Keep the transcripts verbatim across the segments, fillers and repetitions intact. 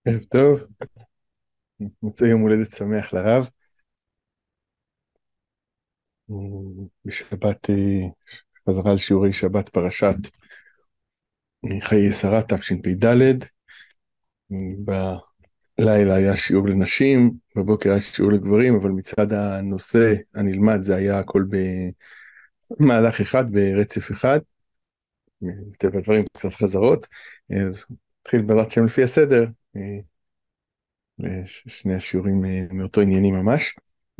ערב טוב, מוצא יום הולדת שמח לרב. בשבת, אה, חזרה על שיעורי שבת פרשת אה, חיי שרה תשפ"ד. בלילה היה שיעור לנשים, בבוקר היה שיעור לגברים, אבל מצד הנושא הנלמד זה היה הכל במהלך אחד, ברצף אחד. מטבע הדברים קצת חזרות. אז נתחיל בעזרת השם לפי הסדר, אה, שני השיעורים אה, מאותו עניינים ממש.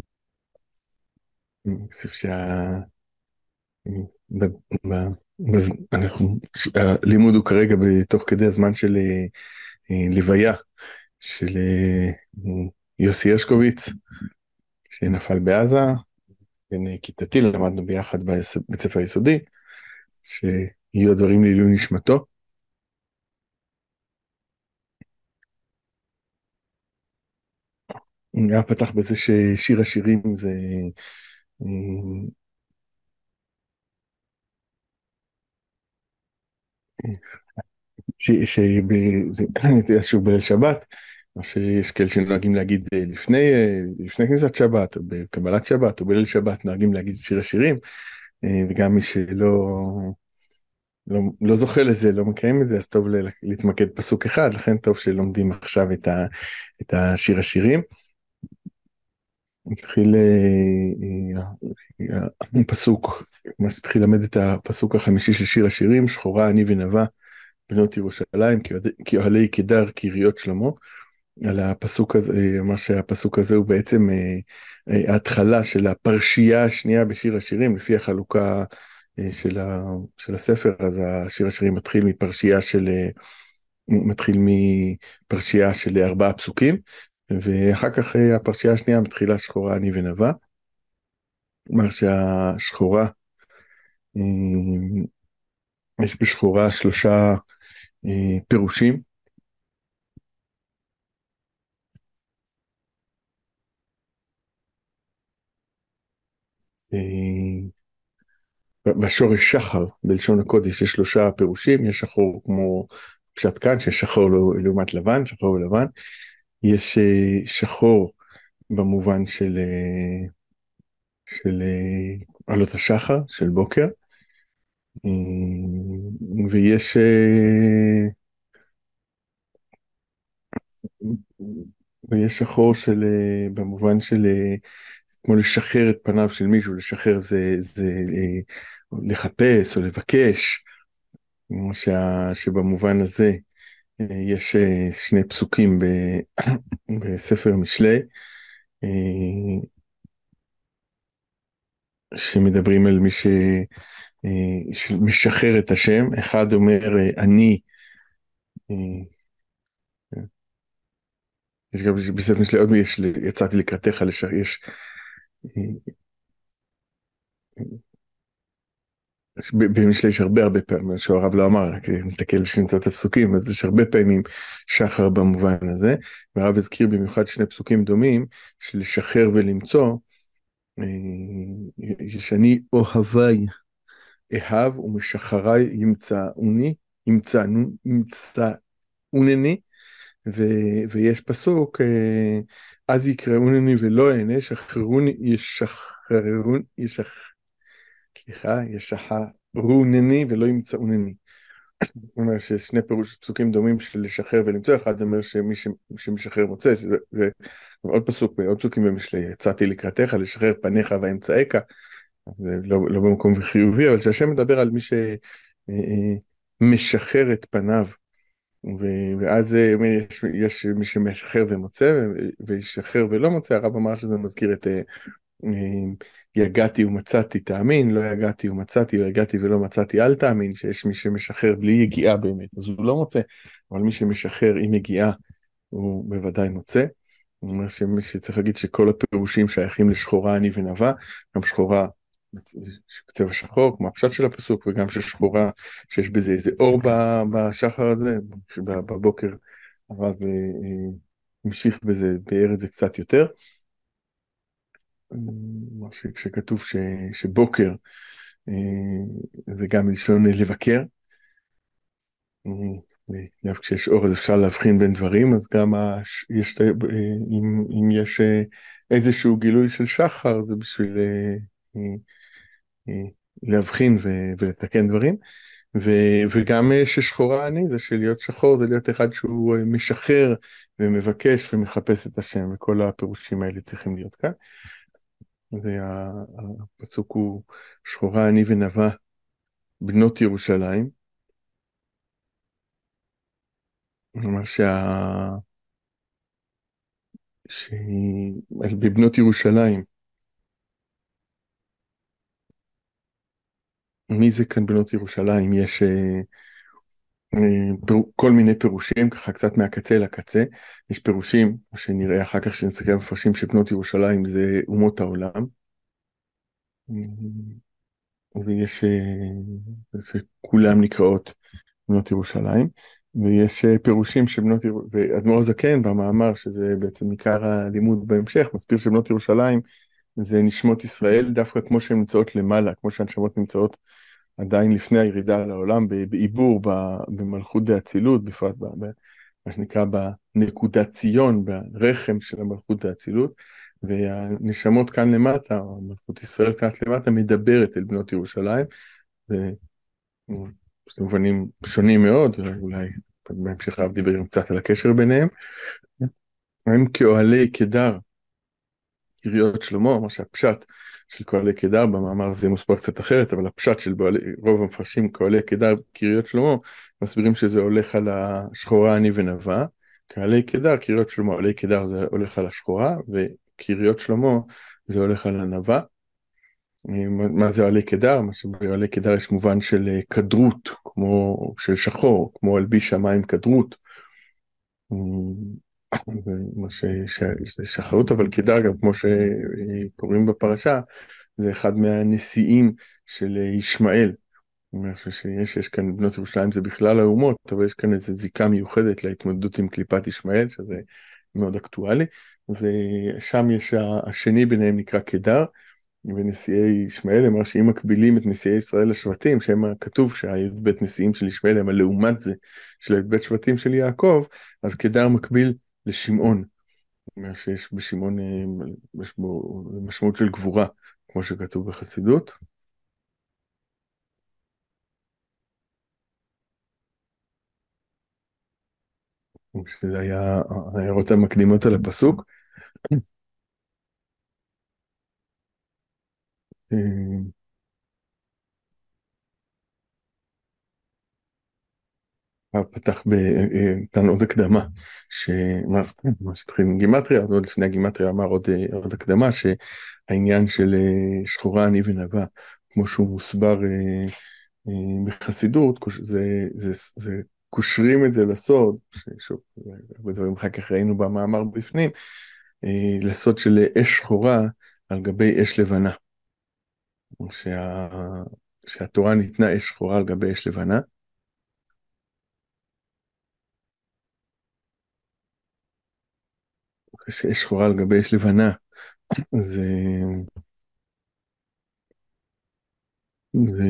אני חושב שה... ב- ב- בז- אנחנו, הלימוד הוא כרגע בתוך כדי הזמן של אה, אה, לוויה של אה, יוסי הרשקוביץ שנפל בעזה. בין אה, כיתתי למדנו ביחד ביס- בית ספר היסודי, שיהיו הדברים לעילוי נשמתו. היה פתח בזה ששיר השירים זה אה, שזה שיעור בליל שבת, מה שיש כאלה שנוהגים להגיד אה, לפני, אה, לפני כניסת שבת, או בקבלת שבת, או בליל שבת נוהגים להגיד שיר השירים. אה, וגם מי שלא לא, לא זוכה לזה, לא מקיים את זה, אז טוב ל- להתמקד פסוק אחד, לכן טוב שלומדים עכשיו את, ה, את השיר השירים. נתחיל אה, אה, הפסוק, מה שתתחיל למד את הפסוק החמישי של שיר השירים: שחורה אני ונבה בנות ירושלים, כי אוהדי- כי אוהלי קדר קריות שלמה. על הפסוק הזה, אה, מה שהפסוק הזה הוא בעצם אה, אה, ההתחלה של הפרשייה השנייה בשיר השירים, לפי החלוקה אה, של, ה, של הספר. אז השיר השירים מתחיל מפרשייה של, אה, מתחיל מפרשייה של ארבעה פסוקים, ואחר כך אה, הפרשייה השנייה מתחילה שחורה אני ונבה. כלומר שהשחורה, אה, יש בשחורה שלושה אה, פירושים. אה, בשורש שחר בלשון הקודש יש שלושה פירושים: יש שחור כמו פשט כאן, שיש שחור לעומת לבן, שחור ולבן. יש אה, שחור במובן של אה, של אה, עלות השחר, של בוקר. אה, ויש אה, ויש שחור של אה, במובן של אה, כמו לשחרר את פניו של מישהו. לשחרר זה, זה אה, לחפש או לבקש. כמו שה, שבמובן הזה אה, יש אה, שני פסוקים ב, בספר משלי אה, שמדברים על מי ש, אה, שמשחרר את השם. אחד אומר אה, אני, אה, יש גם בספר משלי עוד, יש, יצאתי לקראתך, לש, יש, אה, במשלי יש הרבה הרבה פעמים, שהרב לא אמר, רק נסתכל בשביל למצוא את הפסוקים, אז יש הרבה פעמים שחר במובן הזה. והרב הזכיר במיוחד שני פסוקים דומים של לשחרר ולמצוא, אה, שאני אוהבי אהב ומשחרי ימצאוני, ימצאנו, ימצאונני. ו, ויש פסוק, אה, אז יקראונני ולא אענה, שחררוני, ישחררון, ישח, סליחה, ישחרונני ולא ימצאונני. זאת אומרת ששני פירוש פסוקים דומים של לשחרר ולמצוא. אחד אומר שמי ש- שמשחרר מוצא, שזה, ועוד פסוק, עוד פסוקים במשלי: יצאתי לקראתך לשחרר פניך ואמצעך. זה לא, לא במקום חיובי, אבל שהשם מדבר על מי שמשחרר את פניו. ו- ואז אה, אומר, יש, יש מי שמשחרר ומוצא, ו- וישחרר ולא מוצא. הרב אמר שזה מזכיר את אה, אה, יגעתי ומצאתי תאמין, לא יגעתי ומצאתי, או יגעתי ולא מצאתי אל תאמין. שיש מי שמשחרר בלי יגיעה באמת, אז הוא לא מוצא, אבל מי שמשחרר עם יגיעה הוא בוודאי מוצא. הוא אומר שמי שצריך להגיד שכל הפירושים שייכים לשחורה אני ונבה, גם שחורה בצבע שחור כמו הפשט של הפסוק, וגם ששחורה שיש בזה איזה אור ב- בשחר הזה. בבוקר הרב אה, אה, המשיך בזה, באר את זה קצת יותר. מה שכשכתוב ש, שבוקר אה, זה גם מלשון לבקר, אה, גם כשיש אור אז אפשר להבחין בין דברים, אז גם הש... יש... אם, אם יש איזשהו גילוי של שחר, זה בשביל להבחין ו... ולתקן דברים. ו... וגם ששחורה אני, זה שלהיות שחור, זה להיות אחד שהוא משחרר ומבקש ומחפש את השם, וכל הפירושים האלה צריכים להיות כאן. והפסוק הוא שחורה אני ונבה בנות ירושלים. אומר שה... שבבנות ירושלים, מי זה כאן בנות ירושלים? יש אה, אה, פר... כל מיני פירושים, ככה קצת מהקצה לקצה. יש פירושים, מה שנראה אחר כך שנסתכל מפרשים, שבנות ירושלים זה אומות העולם. ויש, אה, כולם נקראות בנות ירושלים. ויש אה, פירושים שבנות ירושלים, ואדמו"ר הזקן במאמר, שזה בעצם עיקר הלימוד בהמשך, מסביר שבנות ירושלים זה נשמות ישראל, דווקא כמו שהן נמצאות למעלה, כמו שהנשמות נמצאות עדיין לפני הירידה לעולם, בעיבור, במלכות דאצילות, בפרט במה שנקרא בנקודת ציון, ברחם של המלכות דאצילות, והנשמות כאן למטה, או מלכות ישראל כאן למטה, מדברת אל בנות ירושלים, במובנים שונים מאוד, אולי בהמשך הרב דיבר קצת על הקשר ביניהם, הם כאוהלי קדר, קריות שלמה, מה שהפשט של כאוהלי קדר, במאמר הזה מוסבר קצת אחרת, אבל הפשט של רוב המפרשים כאוהלי קדר, קריות שלמה, מסבירים שזה הולך על השחורה אני ונבה, כאוהלי קדר, קריות שלמה, אוהלי קדר זה הולך על השחורה, וקריות שלמה זה הולך על הנבה. מה זה אוהלי קדר? מה שבאוהלי קדר יש מובן של קדרות, כמו של שחור, כמו הלביש שמיים קדרות. מה שזה שחרות, אבל קדר גם כמו שקוראים בפרשה, זה אחד מהנשיאים של ישמעאל. אני חושב שיש יש כאן בנות ירושלים, זה בכלל האומות, אבל יש כאן איזו זיקה מיוחדת להתמודדות עם קליפת ישמעאל, שזה מאוד אקטואלי, ושם יש השני ביניהם נקרא קדר, ונשיאי ישמעאל, אמר שאם מקבילים את נשיאי ישראל לשבטים, שהם כתוב שהי"ב נשיאים של ישמעאל הם לעומת זה של הי"ב שבטים של יעקב, אז קדר מקביל לשמעון. זאת אומרת שיש בשמעון, יש בו משמעות של גבורה, כמו שכתוב בחסידות. שזה היה ההערות המקדימות על הפסוק. פתח נתן עוד הקדמה, שמה שתחיל עם גימטריה, עוד לפני הגימטריה אמר עוד, עוד הקדמה, שהעניין של שחורה אני ונבה, כמו שהוא מוסבר בחסידות, זה, זה, זה קושרים את זה לסוד, ששוב, הרבה דברים אחר כך ראינו במאמר בפנים, לסוד של אש שחורה על גבי אש לבנה, שה, שהתורה ניתנה אש שחורה על גבי אש לבנה, שאש שחורה על גבי אש לבנה, זה, זה,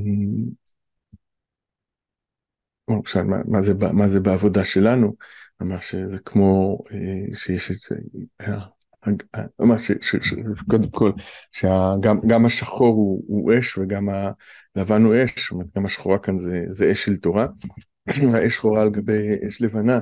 למשל, מה, מה זה, מה זה בעבודה שלנו, אמר שזה כמו שיש את זה, אמר שקודם כל, שגם השחור הוא, הוא אש וגם הלבן הוא אש, זאת אומרת, גם השחורה כאן זה, זה אש של תורה, האש שחורה על גבי אש לבנה,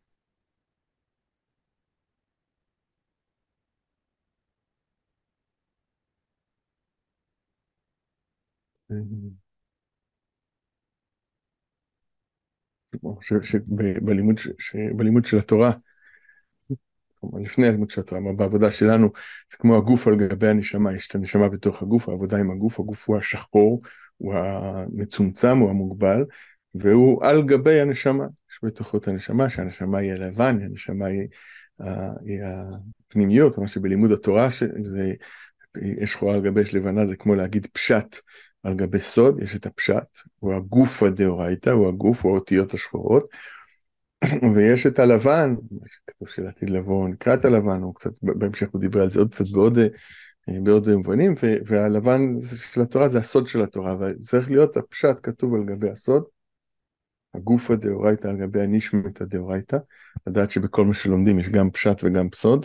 שבלימוד של התורה, לפני הלימוד של התורה, בעבודה שלנו, זה כמו הגוף על גבי הנשמה, יש את הנשמה בתוך הגוף, העבודה עם הגוף, הגוף הוא השחור, הוא המצומצם, הוא המוגבל, והוא על גבי הנשמה, יש בתוכו את הנשמה, שהנשמה היא הלבן, הנשמה היא, היא הפנימיות, מה שבלימוד התורה, שזה אש שחורה על גבי אש לבנה, זה כמו להגיד פשט על גבי סוד, יש את הפשט, הוא הגוף הדאורייתא, הוא הגוף, הוא האותיות השחורות, ויש את הלבן, שכתוב שלעתיד לבוא נקרא את הלבן, הוא קצת, בהמשך הוא דיבר על זה עוד קצת בעוד, בעוד מובנים, והלבן של התורה זה הסוד של התורה, וצריך להיות הפשט כתוב על גבי הסוד, הגופה דאורייתא על גבי הנשמתא דאורייתא, לדעת שבכל מה שלומדים יש גם פשט וגם פסוד,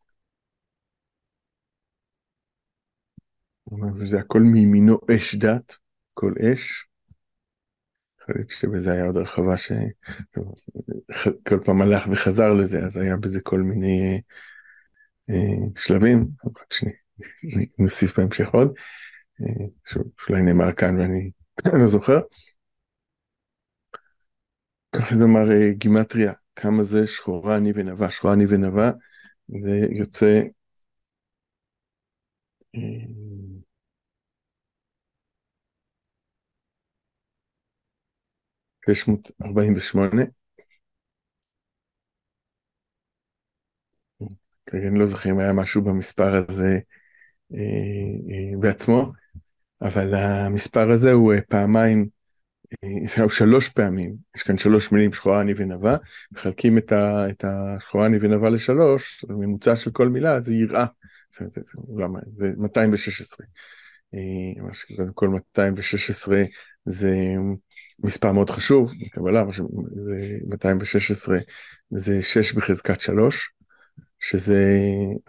וזה הכל מימינו אש דת, כל אש, יכול להיות שבזה היה עוד הרחבה שכל פעם הלך וחזר לזה, אז היה בזה כל מיני אה, שלבים, נוסיף בהמשך עוד, אה, שאולי נאמר כאן ואני לא זוכר. זה אמר אה, גימטריה, כמה זה שחורה אני ונבה, שחורה אני ונבה, זה יוצא אה, שש מאות ארבעים ושמונה, כרגע אני לא זוכר אם היה משהו במספר הזה אה, אה, בעצמו, אבל המספר הזה הוא אה, פעמיים, אה, הוא שלוש פעמים, יש כאן שלוש מילים שחורה אני ונבה, מחלקים את, ה, את השחורה אני ונבה לשלוש, הממוצע של כל מילה זה יראה, זה, זה, זה, למה? זה מאתיים ושש עשרה. קודם כל מאתיים ושש עשרה זה מספר מאוד חשוב בקבלה, זה מאתיים ושש עשרה זה שש בחזקת שלוש, שזה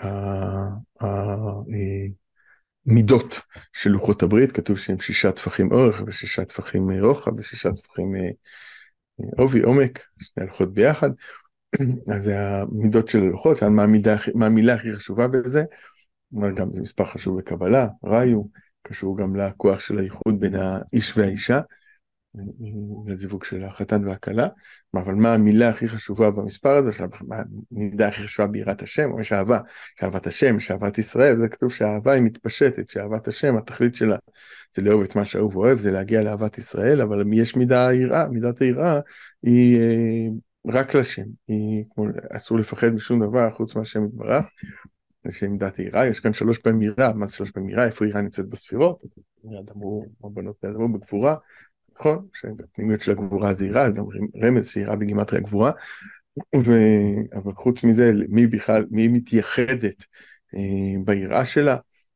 המידות של לוחות הברית, כתוב שהם שישה טפחים אורך ושישה טפחים רוחב ושישה טפחים עובי, עומק, שני הלוחות ביחד, אז זה המידות של הלוחות, מה המילה, מה המילה הכי חשובה בזה, גם זה מספר חשוב בקבלה, ראיו, קשור גם לכוח של הייחוד בין האיש והאישה, לזיווג של החתן והכלה, אבל מה המילה הכי חשובה במספר הזה, מה המידה הכי חשובה ביראת השם, או יש אהבה, יש אהבת השם, יש אהבת ישראל, זה כתוב שהאהבה היא מתפשטת, שאהבת השם, התכלית שלה, זה לאהוב את מה שאהוב אוהב, זה להגיע לאהבת ישראל, אבל יש מידה היראה, מידת היראה היא רק לשם, היא אסור לפחד משום דבר חוץ מהשם יתברך, לשם מידת היראה, יש כאן שלוש פעמים יראה, מה זה שלוש פעמים יראה, איפה יראה נמצאת בספירות, אמרו, הבנות אמרו בגבורה, נכון, שהפנימיות של הגבורה זה יראה, גם רמז שיראה בגימטריה גבורה, ו... אבל חוץ מזה, מי בכלל, מי מתייחדת אה, ביראה שלה,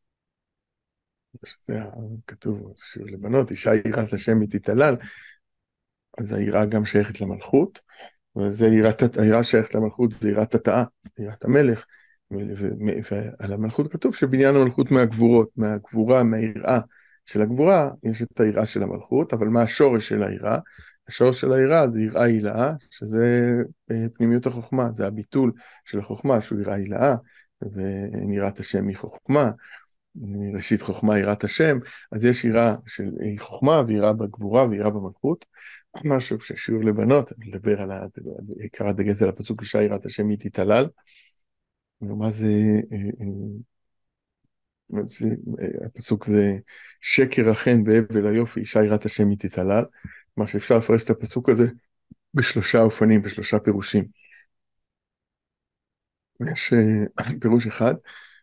שזה כתוב, שיר לבנות, אישה יראת השם היא תתהלל, אז היראה גם שייכת למלכות, וזה יראת, היראה שייכת למלכות, זה יראת התאה, יראת המלך, ועל המלכות כתוב שבניין המלכות מהגבורות, מהגבורה, מהיראה של הגבורה, יש את היראה של המלכות, אבל מה השורש של היראה? השורש של היראה זה יראה הילאה, שזה פנימיות החוכמה, זה הביטול של החוכמה, שהוא יראה הילאה, ויראת השם היא חוכמה, ראשית חוכמה יראת השם, אז יש יראה של חוכמה ויראה בגבורה ויראה במלכות, משהו ששיעור לבנות, אני מדבר על עיקר הדגש על הפסוק אישה יראת השם היא תתהלל, ומה זה, הפסוק זה שקר החן והבל היופי, אישה יראת השם היא תתהלל, מה שאפשר לפרש את הפסוק הזה בשלושה אופנים, בשלושה פירושים. יש פירוש אחד,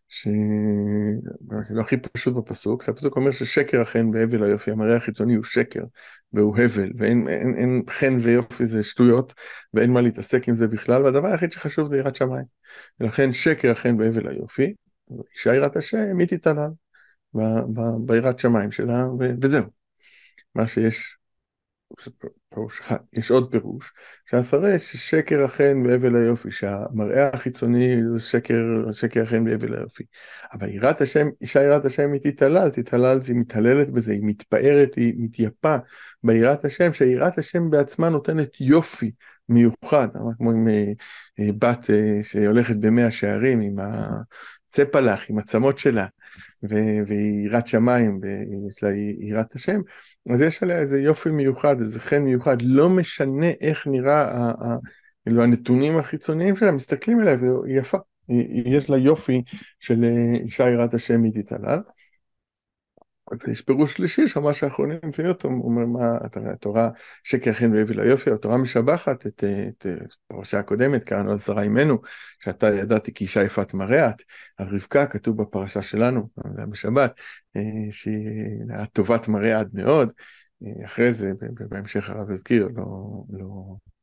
שלא הכי פשוט בפסוק, זה הפסוק אומר ששקר החן והבל היופי, המראה החיצוני הוא שקר והוא הבל, ואין אין, אין, חן ויופי זה שטויות, ואין מה להתעסק עם זה בכלל, והדבר היחיד שחשוב זה יראת שמיים. ולכן שקר החן והבל היופי, אישה יראת השם היא תתהלל ביראת שמיים שלה, וזהו. מה שיש, פירוש אחד, יש עוד פירוש, שהפרש שקר החן והבל היופי, שהמראה החיצוני זה שקר, שקר החן והבל היופי. אבל יראת השם, אישה יראת השם היא תתהלל, תתהלל זה היא מתהללת בזה, היא מתפארת, היא מתייפה ביראת השם, שיראת השם בעצמה נותנת יופי מיוחד, כמו עם בת שהולכת במאה שערים, עם הצפלח, עם הצמות שלה, והיא יראת שמיים, ויש לה יראת השם, אז יש עליה איזה יופי מיוחד, איזה חן מיוחד, לא משנה איך נראה אלו הנתונים החיצוניים שלה, מסתכלים עליה והיא יפה, יש לה יופי של אישה יראת השם היא תתהלל. ויש פירוש שלישי, שממש האחרונים מביאים אותו, הוא אומר מה, התורה שקר חן והבל היופי, התורה משבחת את, את פרשה הקודמת, קראנו על שרה אימנו, שאתה ידעתי כי אישה יפת מראה את, על רבקה כתוב בפרשה שלנו, זה בשבת, שהיא טובת מראה עד מאוד, אחרי זה בהמשך הרב הזכיר, לא, לא,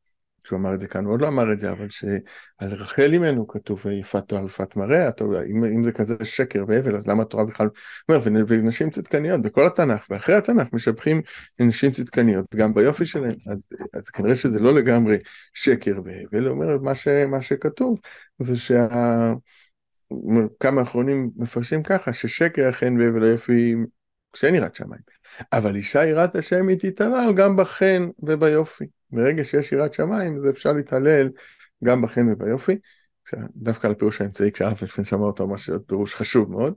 שהוא אמר את זה כאן, הוא עוד לא אמר את זה, אבל שעל רחל אימנו כתוב יפת תואר יפת מראה, התורה, אם, אם זה כזה שקר והבל, אז למה התורה בכלל אומר, ונשים צדקניות בכל התנ"ך, ואחרי התנ"ך משבחים נשים צדקניות, גם ביופי שלהן, אז, אז כנראה שזה לא לגמרי שקר והבל, הוא אומר מה, ש, מה שכתוב, זה שה... כמה אחרונים מפרשים ככה, ששקר החן והבל היופי כשאין יראת שמיים. אבל אישה יראת השם היא תתהלל גם בחן וביופי. ברגע שיש יראת שמיים, אז אפשר להתהלל גם בחן וביופי. דווקא על הפירוש האמצעי, כשהרב לפני שאמר אותו, מה שזה פירוש חשוב מאוד.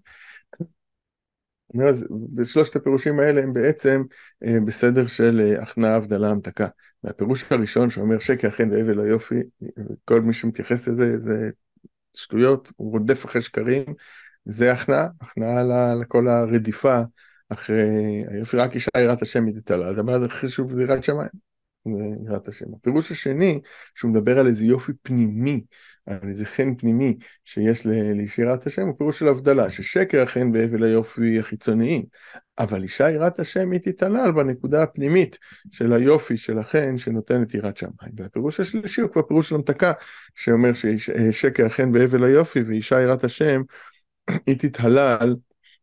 אז בשלושת הפירושים האלה הם בעצם אה, בסדר של אה, הכנעה, הבדלה, המתקה. והפירוש הראשון שאומר שקר החן והבל היופי, כל מי שמתייחס לזה, זה שטויות, הוא רודף אחרי שקרים, זה הכנעה, הכנעה ל- לכל הרדיפה אחרי היופי, רק אישה יראת השם היא תתעלה, הדבר הכי חשוב זה יראת שמיים, זה יראת השם. הפירוש השני, שהוא מדבר על איזה יופי פנימי, על איזה חן פנימי שיש ל- לאיש יראת השם, הוא פירוש של הבדלה, ששקר החן והבל היופי החיצוניים, אבל אישה יראת השם היא תתעלל בנקודה הפנימית של היופי של החן שנותנת יראת שמיים. והפירוש השלישי הוא כבר פירוש של המתקה, שאומר ששקר החן והבל היופי ואישה יראת השם היא תתהלל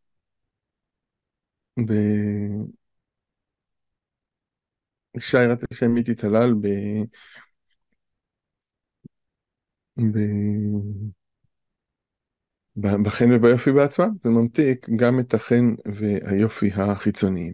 ב... אישה יראת השם היא תתהלל ב... ב... ב- בחן וביופי בעצמם, זה ממתיק גם את החן והיופי החיצוניים.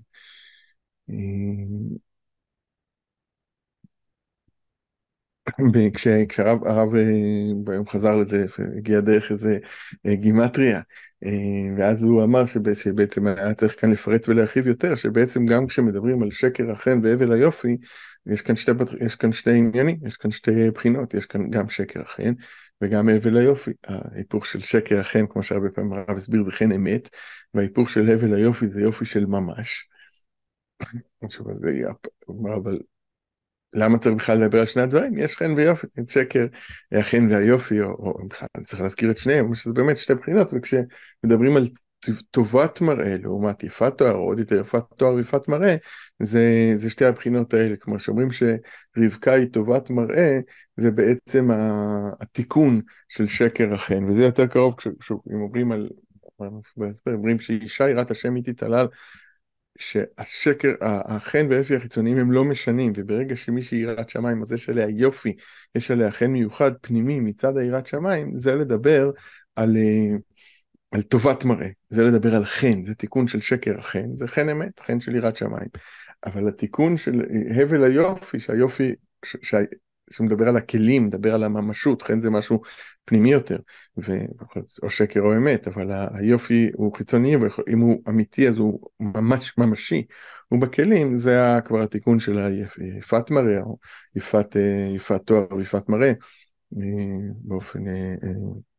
ב- כש- כשהרב הרב, אה, ביום חזר לזה, הגיע דרך איזה אה, גימטריה, אה, ואז הוא אמר שבע- שבעצם היה צריך כאן לפרט ולהרחיב יותר, שבעצם גם כשמדברים על שקר החן והבל היופי, יש כאן שתי, בת- יש כאן שתי עניינים, יש כאן שתי בחינות, יש כאן גם שקר החן וגם הבל היופי. ההיפוך של שקר החן, כמו שהרבה פעמים הרב הסביר, זה חן אמת, וההיפוך של הבל היופי זה יופי של ממש. עכשיו, אז זה יהיה- הוא אמר, אבל למה צריך בכלל לדבר על שני הדברים? יש חן ויופי, את שקר, החן והיופי, או, או בכלל אני צריך להזכיר את שניהם, שזה באמת שתי בחינות, וכשמדברים על טובת מראה לעומת יפת תואר, או עוד יותר יפת תואר ויפת מראה, זה, זה שתי הבחינות האלה, כמו שאומרים שרבקה היא טובת מראה, זה בעצם התיקון של שקר החן, וזה יותר קרוב, כשאם אומרים על, אומרים שאישה יראת השם היא תתהלל, שהשקר, החן והיופי החיצוניים הם לא משנים, וברגע שמישהי יראת שמיים, אז יש עליה יופי, יש עליה חן מיוחד פנימי מצד היראת שמיים, זה לדבר על, אה, על טובת מראה, זה לדבר על חן, זה תיקון של שקר החן, זה חן אמת, חן של יראת שמיים. אבל התיקון של אה, הבל היופי, שהיופי, ש, ש, שמדבר על הכלים, מדבר על הממשות, חן זה משהו פנימי יותר, ו, או שקר או אמת, אבל ה- היופי הוא חיצוני, ואם הוא אמיתי אז הוא ממש ממשי, הוא בכלים, זה ה- כבר התיקון של היפת מראה, או יפת, אה, יפת תואר ויפת מראה, אה, באופן אה, אה,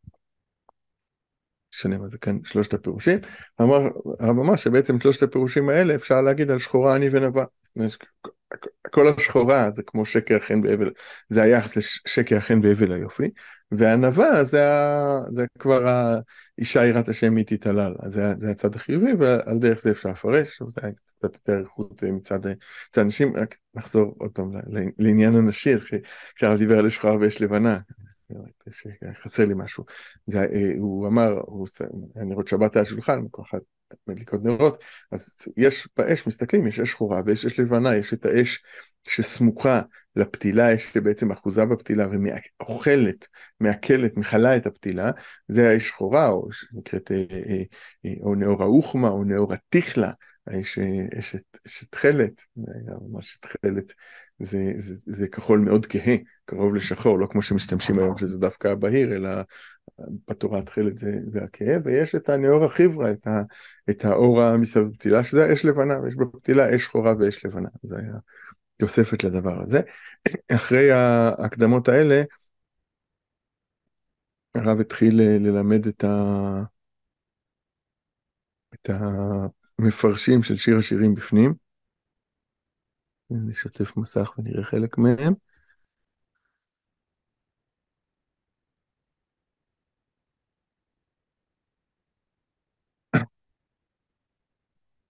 שנים, אז זה כאן שלושת הפירושים. אמר הרב אמר שבעצם שלושת הפירושים האלה אפשר להגיד על שחורה אני ונבע. כל השחורה זה כמו שקר החן והבל, זה היחס לשקר החן והבל היופי, והענווה זה, ה, זה כבר האישה יראת השם היא תתהלל, אז זה, זה הצד החיובי, ועל דרך זה אפשר לפרש, זה היה קצת יותר איכות מצד, מצד אנשים. רק נחזור עוד פעם לעניין הנשי, אז כשהרב דיבר על שחורה ויש לבנה, חסר לי משהו. זה, אה, הוא אמר, הוא, הנרות שבת על השולחן, כל אחד מדליקות נרות, אז יש באש, מסתכלים, יש אש שחורה ויש אש לבנה, יש את האש שסמוכה לפתילה, יש בעצם אחוזה בפתילה ואוכלת, מעכלת, מכלה את הפתילה, זה האש שחורה, או שנקראת, אה, אה, אה, או נאור האוחמה, או נאור התכלה, האש שתכלת, ממש תכלת, זה, זה, זה כחול מאוד כהה, קרוב לשחור, לא כמו שמשתמשים היום שזה דווקא בהיר, אלא בתורה התכלת זה, זה הכהה, ויש את הנאור החיברה, את, ה, את האור המסביב פתילה, שזה אש לבנה, ויש בפתילה אש שחורה ואש לבנה, זה היה תוספת לדבר הזה. אחרי ההקדמות האלה, הרב התחיל ללמד את, ה, את המפרשים של שיר השירים בפנים, נשתף מסך ונראה חלק מהם.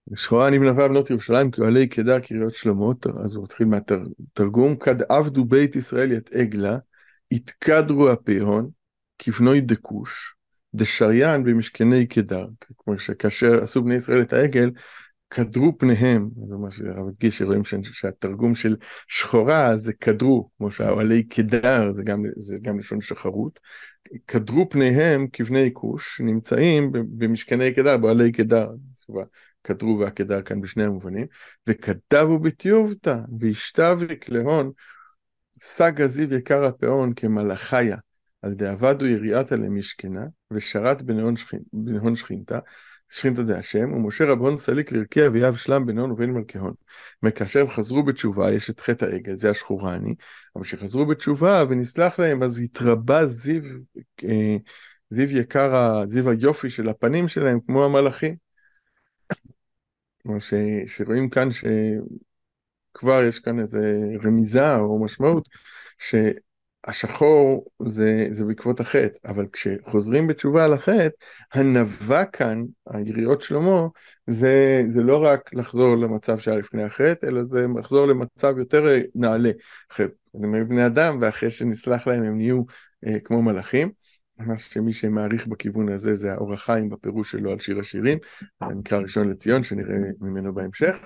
שחורה אני בנבה בנות ירושלים כאוהלי קדר קריות שלמה, אז הוא מתחיל מהתרגום, כד עבדו בית ישראל ית עגלה, התקדרו הפהון, כבנוי דקוש, דשריין במשכני קדר, כמו שכאשר עשו בני ישראל את העגל, קדרו פניהם, זה מה שהרב הדגיש, שרואים שהתרגום של שחורה זה קדרו, כמו שהאוהלי קדר, זה גם, זה גם לשון שחרות, קדרו פניהם כבני כוש, נמצאים במשכני קדר, באוהלי קדר, קדרו והקדר כאן בשני המובנים, וכתבו בתיובתא, וישתבריק להון, סג הזיו יקר הפאון כמלאכיה, על דאבדו יריעתה למשכנה, ושרת בנהון, שכין, בנהון שכינתה, שכינתה דה השם, ומשה רבון סליק לרקיע ויהב שלם בנהון ובין מלכהון. כאשר הם חזרו בתשובה, יש את חטא העגל, זה השחורני, אבל כשחזרו בתשובה ונסלח להם, אז התרבה זיו, אה, זיו יקר, זיו היופי של הפנים שלהם, כמו המלאכים. כמו ש, שרואים כאן שכבר יש כאן איזה רמיזה או משמעות, שהשחור זה, זה בעקבות החטא, אבל כשחוזרים בתשובה על החטא, הנבא כאן, היריעות שלמה, זה, זה לא רק לחזור למצב שהיה לפני החטא, אלא זה לחזור למצב יותר נעלה. הם היו בני אדם, ואחרי שנסלח להם הם נהיו אה, כמו מלאכים. ממש שמי שמעריך בכיוון הזה זה האור החיים בפירוש שלו על שיר השירים, המקרא הראשון לציון שנראה ממנו בהמשך.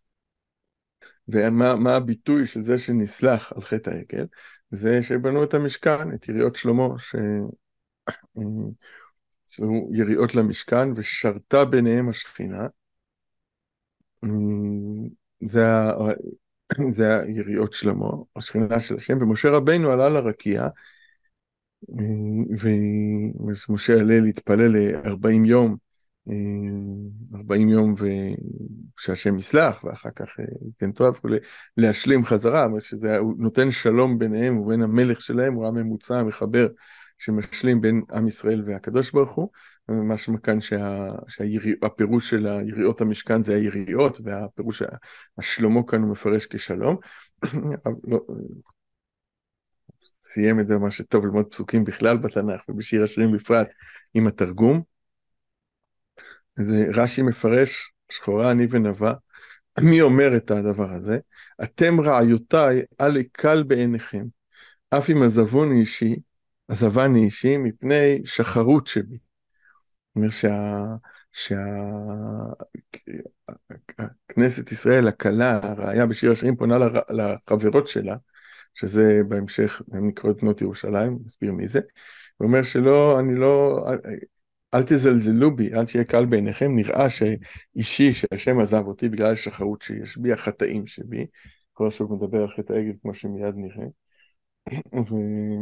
ומה מה הביטוי של זה שנסלח על חטא העגל? זה שבנו את המשכן, את יריעות שלמה, שעשו יריעות למשכן ושרתה ביניהם השכינה. זה, ה... זה היריעות שלמה, השכינה של השם, ומשה רבינו עלה לרקיע, ומשה עלה להתפלל ל-ארבעים יום, ארבעים יום שהשם יסלח, ואחר כך ייתן טוב, להשלים חזרה, שזה הוא נותן שלום ביניהם ובין המלך שלהם, הוא הממוצע המחבר שמשלים בין עם ישראל והקדוש ברוך הוא, ממש מכאן שהפירוש של היריעות המשכן זה היריעות, והפירוש השלמה כאן הוא מפרש כשלום, סיים את זה מה שטוב ללמוד פסוקים בכלל בתנ"ך ובשיר השירים בפרט עם התרגום. זה רש"י מפרש, שחורה אני ונבא, מי אומר את הדבר הזה? אתם רעיותיי אל קל בעיניכם, אף אם עזבוני אישי, עזבני אישי מפני שחרות שבי. זאת אומרת שה... שהכנסת ישראל, הכלה, הרעיה בשיר השירים פונה לחברות שלה, שזה בהמשך, הם נקראות בנות ירושלים, נסביר מי זה, הוא אומר שלא, אני לא, אל תזלזלו בי, אל תהיה קל בעיניכם, נראה שאישי, שהשם עזב אותי בגלל השחרות שיש בי, החטאים שבי, כל שוב מדבר על חטא העגל כמו שמיד נראה, ו...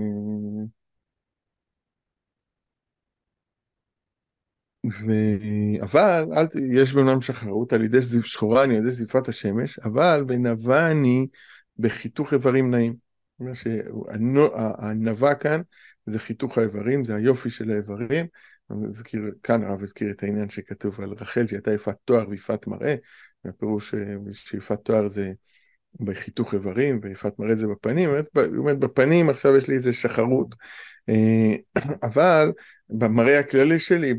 ו... אבל אל... יש במנם שחרות על ידי זיו שחורה, אני על ידי זיפת השמש, אבל בנבא אני בחיתוך איברים נעים. זאת אומרת שהנבא כאן זה חיתוך האיברים, זה היופי של האיברים. הזכיר, כאן הרב הזכיר את העניין שכתוב על רחל שהייתה יפת תואר ויפת מראה, הפירוש שיפת תואר זה בחיתוך איברים ויפת מראה זה בפנים, הוא אומר בפנים עכשיו יש לי איזה שחרות, אבל במראה הכללי שלי,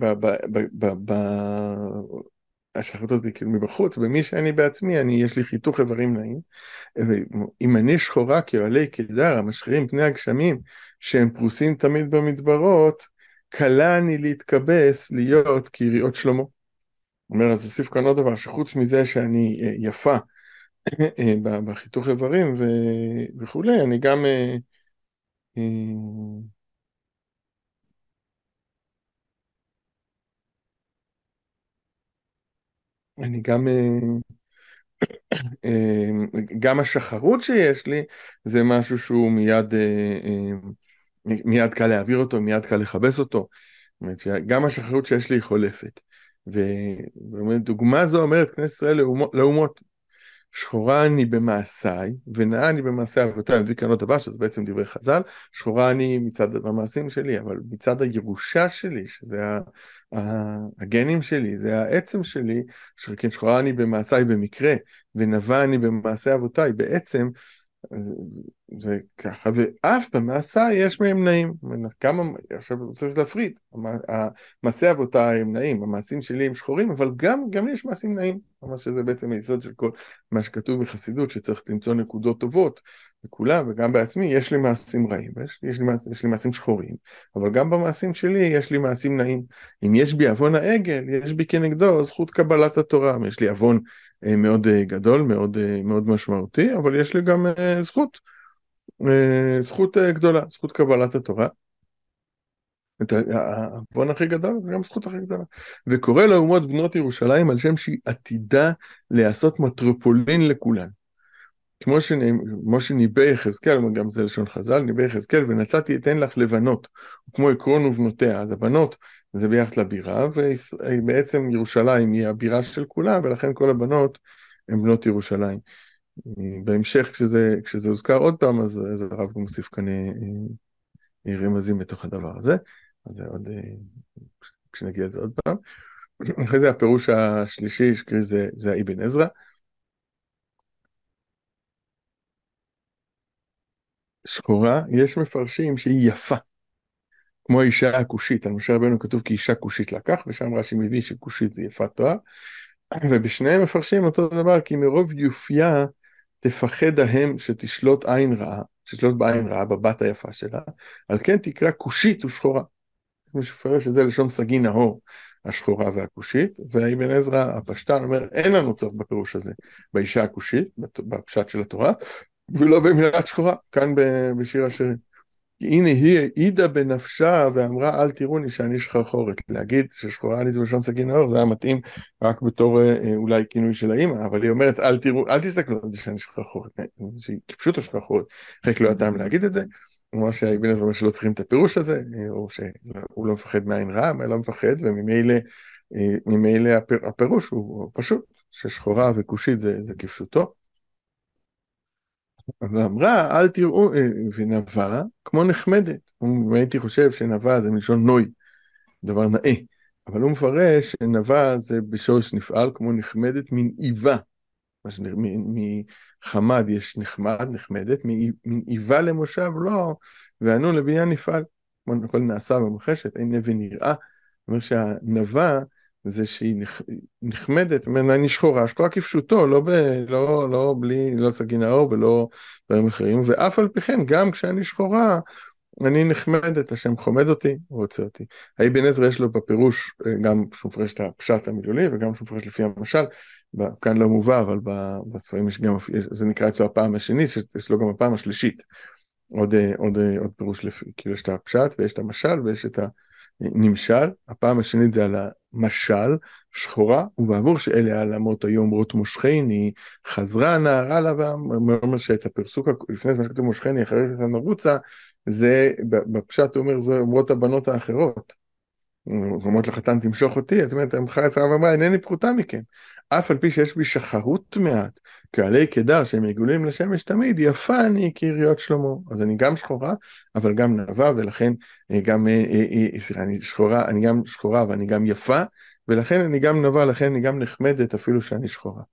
השחרות אותי כאילו מבחוץ, במי שאני בעצמי, אני, יש לי חיתוך איברים נעים, אם אני שחורה כאוהלי קדר, המשחירים פני הגשמים, שהם פרוסים תמיד במדברות, קלה אני להתקבס להיות כיריעות שלמה. אומר, אז אוסיף כאן עוד דבר, שחוץ מזה שאני יפה בחיתוך איברים וכולי, אני גם... אני גם... גם השחרות שיש לי, זה משהו שהוא מיד, מיד קל להעביר אותו, מיד קל לחבס אותו. גם השחרות שיש לי היא חולפת. ודוגמה זו אומרת כנסת ישראל לאומות, שחורה אני במעשיי, ונאה אני במעשי אבותיי, מביא כאן עוד דבר, שזה בעצם דברי חז"ל, שחורה אני מצד המעשים שלי, אבל מצד הירושה שלי, שזה הגנים שלי, זה העצם שלי, שכן שחורה אני במעשיי במקרה, ונבא אני במעשי אבותיי, בעצם, זה ככה, ואף במעשה יש מהם נעים. כמה, עכשיו צריך להפריד, המעשה אבותיי הם נעים, המעשים שלי הם שחורים, אבל גם, גם לי יש מעשים נעים, ממש שזה בעצם היסוד של כל מה שכתוב בחסידות, שצריך למצוא נקודות טובות לכולם, וגם בעצמי יש לי מעשים רעים, יש, יש, לי, מעש, יש לי מעשים שחורים, אבל גם במעשים שלי יש לי מעשים נעים. אם יש בי עוון העגל, יש בי כנגדו זכות קבלת התורה, יש לי עוון מאוד גדול, מאוד, מאוד משמעותי, אבל יש לי גם זכות. זכות גדולה, זכות קבלת התורה, את העוון הכי גדול וגם זכות הכי גדולה. וקורא לאומות בנות ירושלים על שם שהיא עתידה לעשות מטרופולין לכולן. כמו, כמו שניבא יחזקאל, גם זה לשון חז"ל, ניבא יחזקאל, ונתתי אתן לך לבנות, כמו עקרון ובנותיה. אז הבנות זה ביחד לבירה, ובעצם ירושלים היא הבירה של כולם, ולכן כל הבנות הן בנות ירושלים. בהמשך, כשזה, כשזה הוזכר עוד פעם, אז, אז הרב גם מוסיף כאן רמזים בתוך הדבר הזה. אז זה עוד, כשנגיע לזה עוד פעם. אחרי זה הפירוש השלישי, זה, זה האבן עזרא. שחורה, יש מפרשים שהיא יפה, כמו האישה הכושית. על משה רבנו כתוב כי אישה כושית לקח, ושם רש"י מביא שכושית זה יפה תואר. ובשניהם מפרשים אותו דבר, כי מרוב יופייה תפחד ההם שתשלוט עין רעה, שתשלוט בעין רעה, בבת היפה שלה, על כן תקרא כושית ושחורה. מי שפרש שזה לשון סגי נהור, השחורה והכושית, והאבן עזרא הפשטן אומר, אין לנו צורך בפירוש הזה, באישה הכושית, בפשט של התורה, ולא במילת שחורה, כאן בשיר השירים. כי הנה היא העידה בנפשה ואמרה אל תראוני שאני שחרחורת. להגיד ששחורה אני זה בלשון סגי נהור, זה היה מתאים רק בתור אולי כינוי של האמא, אבל היא אומרת אל תראו, אל תסתכלו על זה שאני שחרחורת, שהיא פשוט השחרחורת, חלק לא הטעם להגיד את זה, כמו שהאבן עזרא אומר שלא צריכים את הפירוש הזה, או שהוא לא מפחד מעין רע, אבל לא מפחד, וממילא ממילא הפירוש הוא פשוט, ששחורה וכושית זה, זה כפשוטו. ואמרה, אל תראו, ונבה, כמו נחמדת. הייתי חושב שנבה זה מלשון נוי, דבר נאה. אבל הוא מפרש שנבה זה בשורש נפעל, כמו נחמדת, מן איבה. מחמד יש נחמד, נחמדת, מן איבה למושב לא, וענו לבניין נפעל. כמו הכל נעשה במחשת, אין נבי נראה. זאת אומרת שהנבה זה שהיא נחמדת, אני שחורה, שחורה כפשוטו, לא, ב, לא, לא בלי, לא סגי נהור ולא דברים אחרים, ואף על פי כן, גם כשאני שחורה, אני נחמדת, השם חומד אותי, הוא רוצה אותי. האבן עזרא יש לו בפירוש, גם שהוא מפרש את הפשט המילולי, וגם שהוא מפרש לפי המשל, כאן לא מובא, אבל בספרים יש גם, זה נקרא אצלו הפעם השנית, יש לו גם הפעם השלישית, עוד, עוד, עוד פירוש לפי, כאילו יש את הפשט, ויש את המשל, ויש את הנמשל. הפעם השנית זה על המשל, שחורה, ובעבור שאלה העלמות היו אומרות מושכני, חזרה הנערה לה, ואומר שאת הפרסוק, לפני זה שכתוב מושכני, אחרי זה נרוצה, זה, בפשט הוא אומר, זה אומרות הבנות האחרות. אומרות לחתן תמשוך אותי, אז אומרת, המחר יצרה ואמרה, אינני פחותה מכם. אף על פי שיש בי שחרות מעט, כעלי קדר שהם עיגולים לשמש תמיד, יפה אני כעיריות שלמה. אז אני גם שחורה, אבל גם נאווה, ולכן גם, סליחה, אני שחורה, אני גם שחורה, ואני גם יפה, ולכן אני גם נאווה, לכן אני גם נחמדת, אפילו שאני שחורה.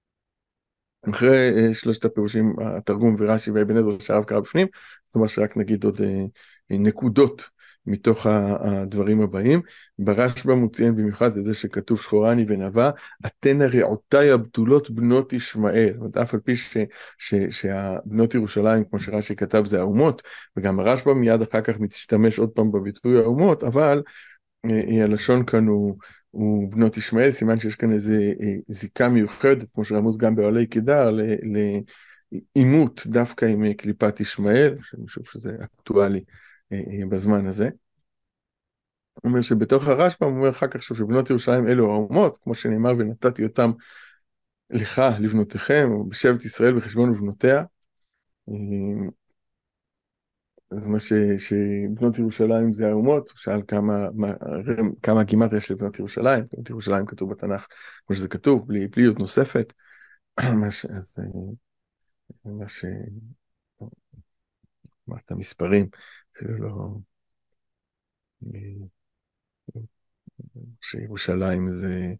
אחרי שלושת הפירושים, התרגום ורש"י ואבן עזרא שהרב קרא בפנים, זאת אומרת שרק נגיד עוד נקודות מתוך הדברים הבאים. ברשב"א מוציין במיוחד את זה שכתוב שחורה אני ונאווה, אתן רעותיי הבתולות בנות ישמעאל. זאת אומרת, אף על פי ש, ש, שהבנות ירושלים, כמו שרש"י כתב, זה האומות, וגם הרשב"א מיד אחר כך משתמש עוד פעם בביטוי האומות, אבל הלשון כאן הוא, הוא בנות ישמעאל, סימן שיש כאן איזו זיקה מיוחדת, כמו שרמוז גם באוהלי קדר, לאימות דווקא עם קליפת ישמעאל, שאני חושב שזה אקטואלי בזמן הזה. הוא אומר שבתוך הרשב"א, הוא אומר אחר כך שבנות ירושלים אלו האומות, כמו שנאמר, ונתתי אותם לך, לבנותיכם, או בשבט ישראל בחשבון ובנותיה. זאת אומרת שבנות ירושלים זה האומות, הוא שאל כמה, כמה גימטריה יש לבנות ירושלים, בנות ירושלים כתוב בתנ"ך, כמו שזה כתוב, בלי, בלי יות נוספת, אז מה ש... אמרת מספרים, אפילו לא... שירושלים זה...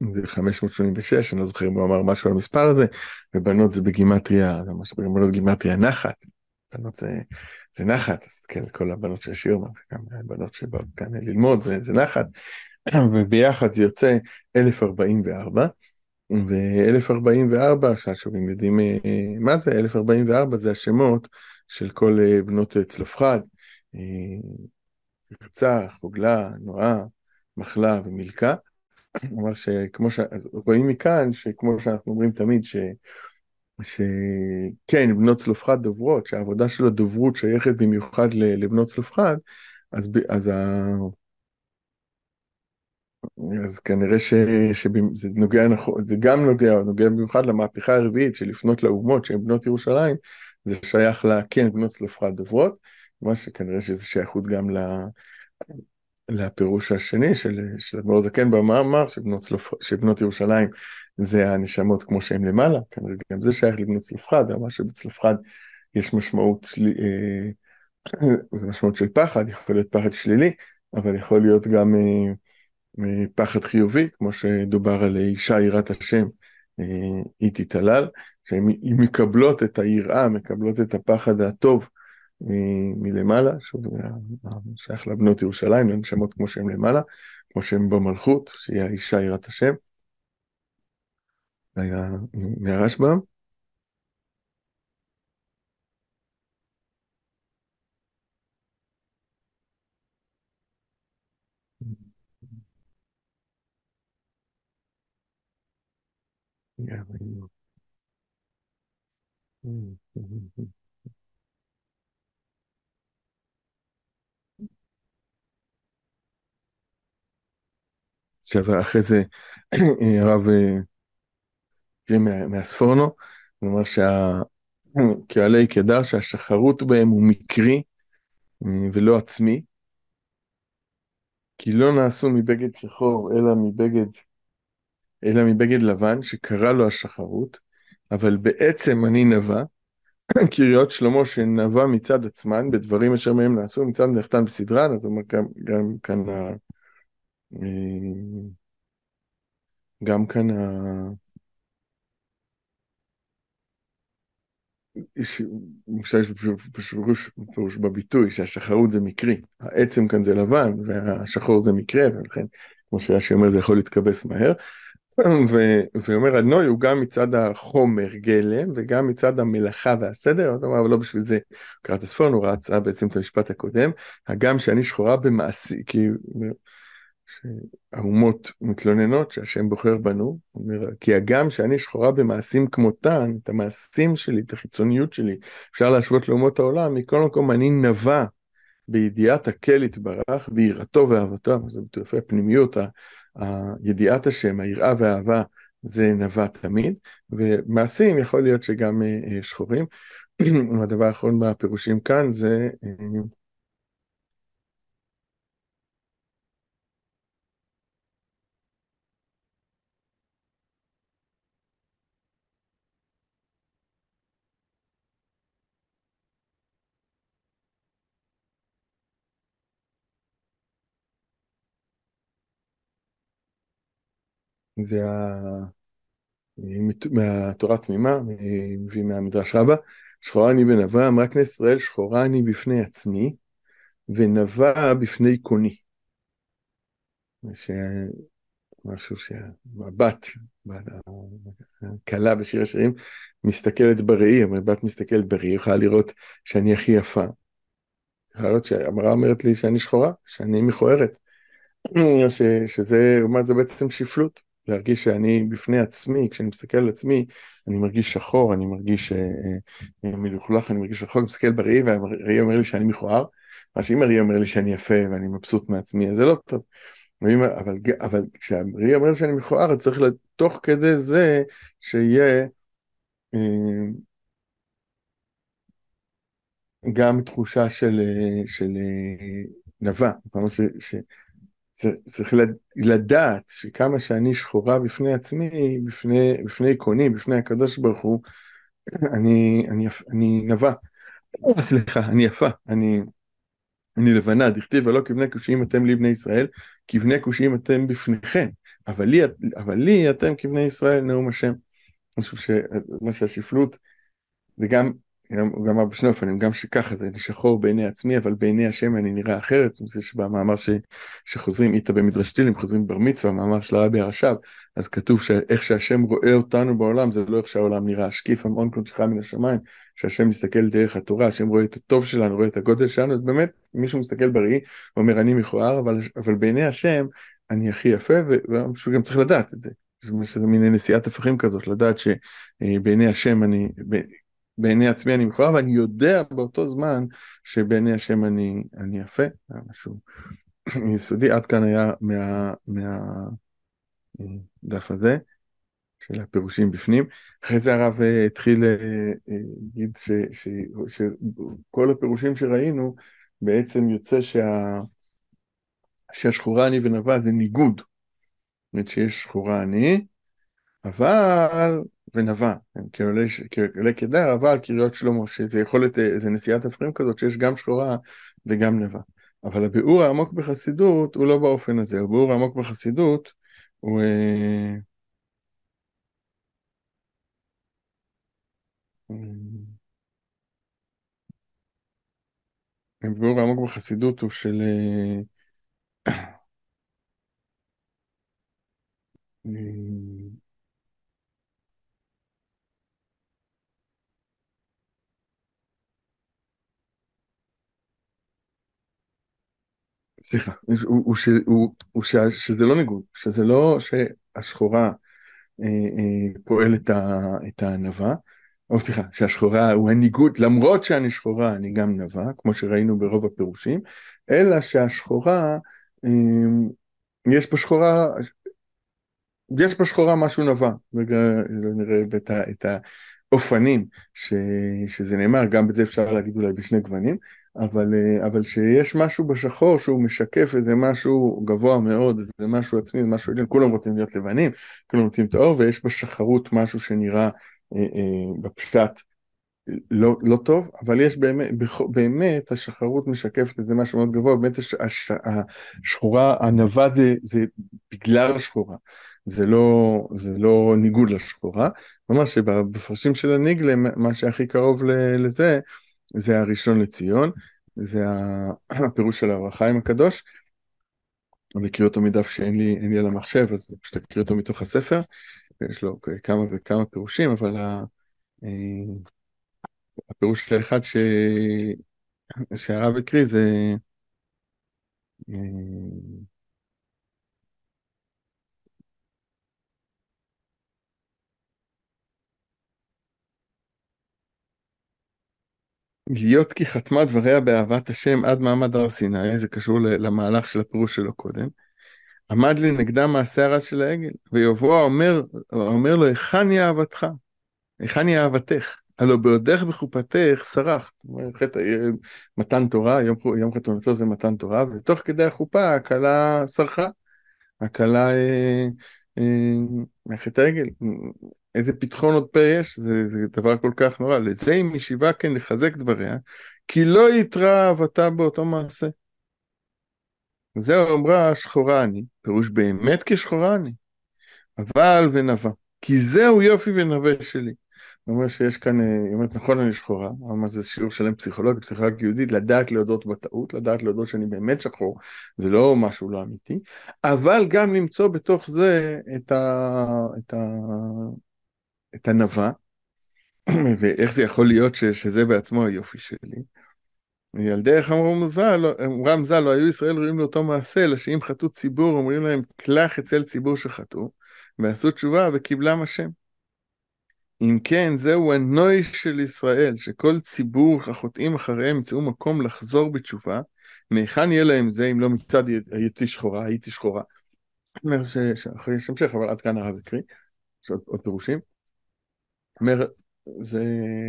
זה חמש מאות שמונים ושש, אני לא זוכר אם הוא אמר משהו על המספר הזה, ובנות זה בגימטריה, זה משהו בנות גימטריה נחת, בנות זה, זה נחת, אז כן, כל הבנות של שיעור, זה גם בנות שבאו כאן ללמוד, זה, זה נחת, וביחד זה יוצא אלף ארבעים וארבע, ו-אלף ארבעים וארבע, שהשובים יודעים אה, מה זה, אלף ארבעים וארבע זה השמות של כל אה, בנות צלופחד, אה, רצה, חוגלה, נועה, מחלה ומילכה. כלומר שכמו ש... אז רואים מכאן שכמו שאנחנו אומרים תמיד ש... שכן, בנות צלופחד דוברות, שהעבודה של הדוברות שייכת במיוחד לבנות צלופחד, אז, ב... אז ה... אז כנראה ש... שזה נוגע, נכון, זה גם נוגע, נוגע במיוחד למהפכה הרביעית של לפנות לאומות שהן בנות ירושלים, זה שייך לה, כן, בנות צלופחד דוברות, מה שכנראה שזה שייכות גם ל... לפירוש השני של, של אדמו"ר הזקן במאמר, שבנות, צלופ... שבנות ירושלים זה הנשמות כמו שהן למעלה, כנראה גם זה שייך לבנות צלופחד, אבל שבצלופחד יש משמעות, של... זה משמעות של פחד, יכול להיות פחד שלילי, אבל יכול להיות גם פחד חיובי, כמו שדובר על אישה יראת השם, היא תתעלל, שהן מקבלות את היראה, מקבלות את הפחד הטוב מ- מלמעלה, שוב, זה שייך לבנות ירושלים, לנשמות כמו שהן למעלה, כמו שהן במלכות, שהיא האישה יראת השם, היה מהרשב"ם. עכשיו אחרי זה הרב קריא מה- מהספורנו, הוא אומר שהקהלי קדר שהשחרות בהם הוא מקרי ולא עצמי, כי לא נעשו מבגד שחור אלא מבגד, אלא מבגד לבן שקרא לו השחרות, אבל בעצם אני נבע, קריאות שלמה שנבע מצד עצמן, בדברים אשר מהם נעשו, מצד מלאכתן בסדרן, אז הוא אומר גם, גם כאן, ה- גם כאן, ה- יש- יש בפירוש, בפירוש בביטוי שהשחרות זה מקרי, העצם כאן זה לבן והשחור זה מקרה, ולכן כמו שרש"י אומר זה יכול להתכבס מהר, ו- ואומר הנוי הוא גם מצד החומר גלם וגם מצד המלאכה והסדר, אבל לא בשביל זה קרא את הספורנו, הוא רצה בעצם את המשפט הקודם, הגם שאני שחורה במעשי, כי האומות מתלוננות שהשם בוחר בנו, אומר, כי הגם שאני שחורה במעשים כמותן, את המעשים שלי, את החיצוניות שלי, אפשר להשוות לאומות העולם, מכל מקום אני נבע בידיעת הקל יתברך, ויראתו ואהבתו, זה ביטוי יפה, הפנימיות, ידיעת השם, היראה והאהבה, זה נבע תמיד, ומעשים יכול להיות שגם שחורים. הדבר האחרון בפירושים כאן זה זה ה... מהתורה תמימה, מביא מהמדרש רבה, שחורה אני ונבע, אמרה כנסת ישראל, שחורה אני בפני עצמי, ונבע בפני קוני. ש... משהו שהבת, כלה בשיר השירים, מסתכלת בראי, המבט מסתכלת בראי, יכולה לראות שאני הכי יפה. יכולה לראות שהמראה אומרת לי שאני שחורה, שאני מכוערת. ש, שזה, זה בעצם שפלות, להרגיש שאני בפני עצמי, כשאני מסתכל על עצמי, אני מרגיש שחור, אני מרגיש אה, אה, מלוכלך, אני מרגיש שחור, אני מסתכל בראי, והראי אומר לי שאני מכוער, מה שאם הראי אומר לי שאני יפה ואני מבסוט מעצמי, אז זה לא טוב. אבל, אבל כשהראי אומר שאני מכוער, צריך לתוך כדי זה שיהיה אה, גם תחושה של, אה, של אה, נבע, ש, ש, צריך לדעת שכמה שאני שחורה בפני עצמי, בפני, בפני קוני, בפני הקדוש ברוך הוא, אני, אני, אני נבע, סליחה, אני יפה, אני, אני לבנה, דכתיב ולא כבני כושיים אתם לי בני ישראל, כבני כושיים אתם בפניכם. אבל לי, אבל לי אתם כבני ישראל נאום השם. אני חושב שמה שהשפלות זה גם, גם, גם אמר בשני אופנים, גם שככה זה שחור בעיני עצמי, אבל בעיני השם אני נראה אחרת. זה שבמאמר ש, שחוזרים איתה במדרש תהילים, חוזרים בר מצווה, המאמר של הרבי הרש"ב, אז כתוב שאיך שהשם רואה אותנו בעולם, זה לא איך שהעולם נראה. השקיף המון קודשך מן השמיים, שהשם מסתכל דרך התורה, השם רואה את הטוב שלנו, רואה את הגודל שלנו, אז באמת מישהו מסתכל בראי, ואומר אני מכוער, אבל, אבל בעיני השם אני הכי יפה, ושהוא גם צריך לדעת את זה. שזה מין נשיאת הפכים כזאת, לדעת שבעיני השם אני, בעיני עצמי אני מכוער, ואני יודע באותו זמן שבעיני השם אני, אני יפה, משהו יסודי. עד כאן היה מה, מהדף הזה של הפירושים בפנים. אחרי זה הרב התחיל להגיד ש, ש, שכל הפירושים שראינו בעצם יוצא שה, שהשחורה אני ונבה זה ניגוד. זאת אומרת שיש שחורה אני, אבל, ונבה, כעולי קדר, אבל קריות שלמה, שזה יכולת, זה נשיאת הפכים כזאת, שיש גם שחורה וגם נבה. אבל הביאור העמוק בחסידות הוא לא באופן הזה, הביאור העמוק בחסידות הוא... הביאור העמוק בחסידות הוא של... סליחה, הוא, הוא, ש, הוא, הוא ש, שזה לא ניגוד, שזה לא שהשחורה אה, אה, פועל את, ה, את הענווה, או סליחה, שהשחורה הוא הניגוד, למרות שאני שחורה אני גם נבה, כמו שראינו ברוב הפירושים, אלא שהשחורה, אה, יש בשחורה, יש בשחורה משהו נבה, ולא נראה את, ה, את האופנים ש, שזה נאמר, גם בזה אפשר להגיד אולי בשני גוונים, אבל, אה, אבל שיש משהו בשחור שהוא משקף איזה משהו גבוה מאוד, איזה משהו עצמי, משהו עליון, כולם רוצים להיות לבנים, כולם רוצים את האור, ויש בשחרות משהו שנראה אה, אה, בפשט לא, לא טוב, אבל יש באמת, באמת השחרות משקפת איזה משהו מאוד גבוה, באמת הש, הש, השחורה, הענווה זה, זה בגלל השחורה, זה לא, זה לא ניגוד לשחורה, ממש שבפרשים של הניגלה, מה שהכי קרוב לזה, זה הראשון לציון, זה הפירוש של האור החיים הקדוש, אני אקריא אותו מדף שאין לי, אין לי על המחשב, אז פשוט אקריא אותו מתוך הספר, יש לו כמה וכמה פירושים, אבל ה... הפירוש האחד ש... שהרב הקריא זה להיות כי חתמה דבריה באהבת השם עד מעמד הר סיני, זה קשור למהלך של הפירוש שלו קודם, עמד לנגדה מעשה הרע של העגל, ויבוא אומר, אומר לו, היכן היא אהבתך? היכן היא אהבתך? הלא בעודך בחופתך שרחת. מתן תורה, יום, יום חתונתו זה מתן תורה, ותוך כדי החופה הכלה שרחה. הכלה אה, אה, מהחטא העגל. איזה פתחון עוד פה יש, זה, זה דבר כל כך נורא. לזה היא משיבה כן לחזק דבריה, כי לא יתרה אהבתה באותו מעשה. זהו אמרה שחורה אני, פירוש באמת כשחורה אני, אבל ונבה. כי זהו יופי ונווה שלי. זאת אומרת שיש כאן, היא אומרת, נכון אני שחורה, אבל זה שיעור שלם פסיכולוגי, פסיכולוגיה יהודית, לדעת להודות בטעות, לדעת להודות שאני באמת שחור, זה לא משהו לא אמיתי, אבל גם למצוא בתוך זה את, ה, את, ה, את הנבה, ואיך זה יכול להיות ש, שזה בעצמו היופי שלי. ילדי איך אמרו מזל, אמרה מזל, לא היו ישראל רואים לאותו מעשה, אלא שאם חטאו ציבור, אומרים להם, קלח אצל ציבור שחטאו, ועשו תשובה וקיבלם השם. אם כן, זהו הנוי של ישראל, שכל ציבור החוטאים אחריהם ימצאו מקום לחזור בתשובה, מהיכן יהיה להם זה אם לא מצד הייתי שחורה, הייתי שחורה. אומר שאחרי יש המשך, אבל עד כאן הרב הקריא, יש עוד, עוד פירושים. אומר, זה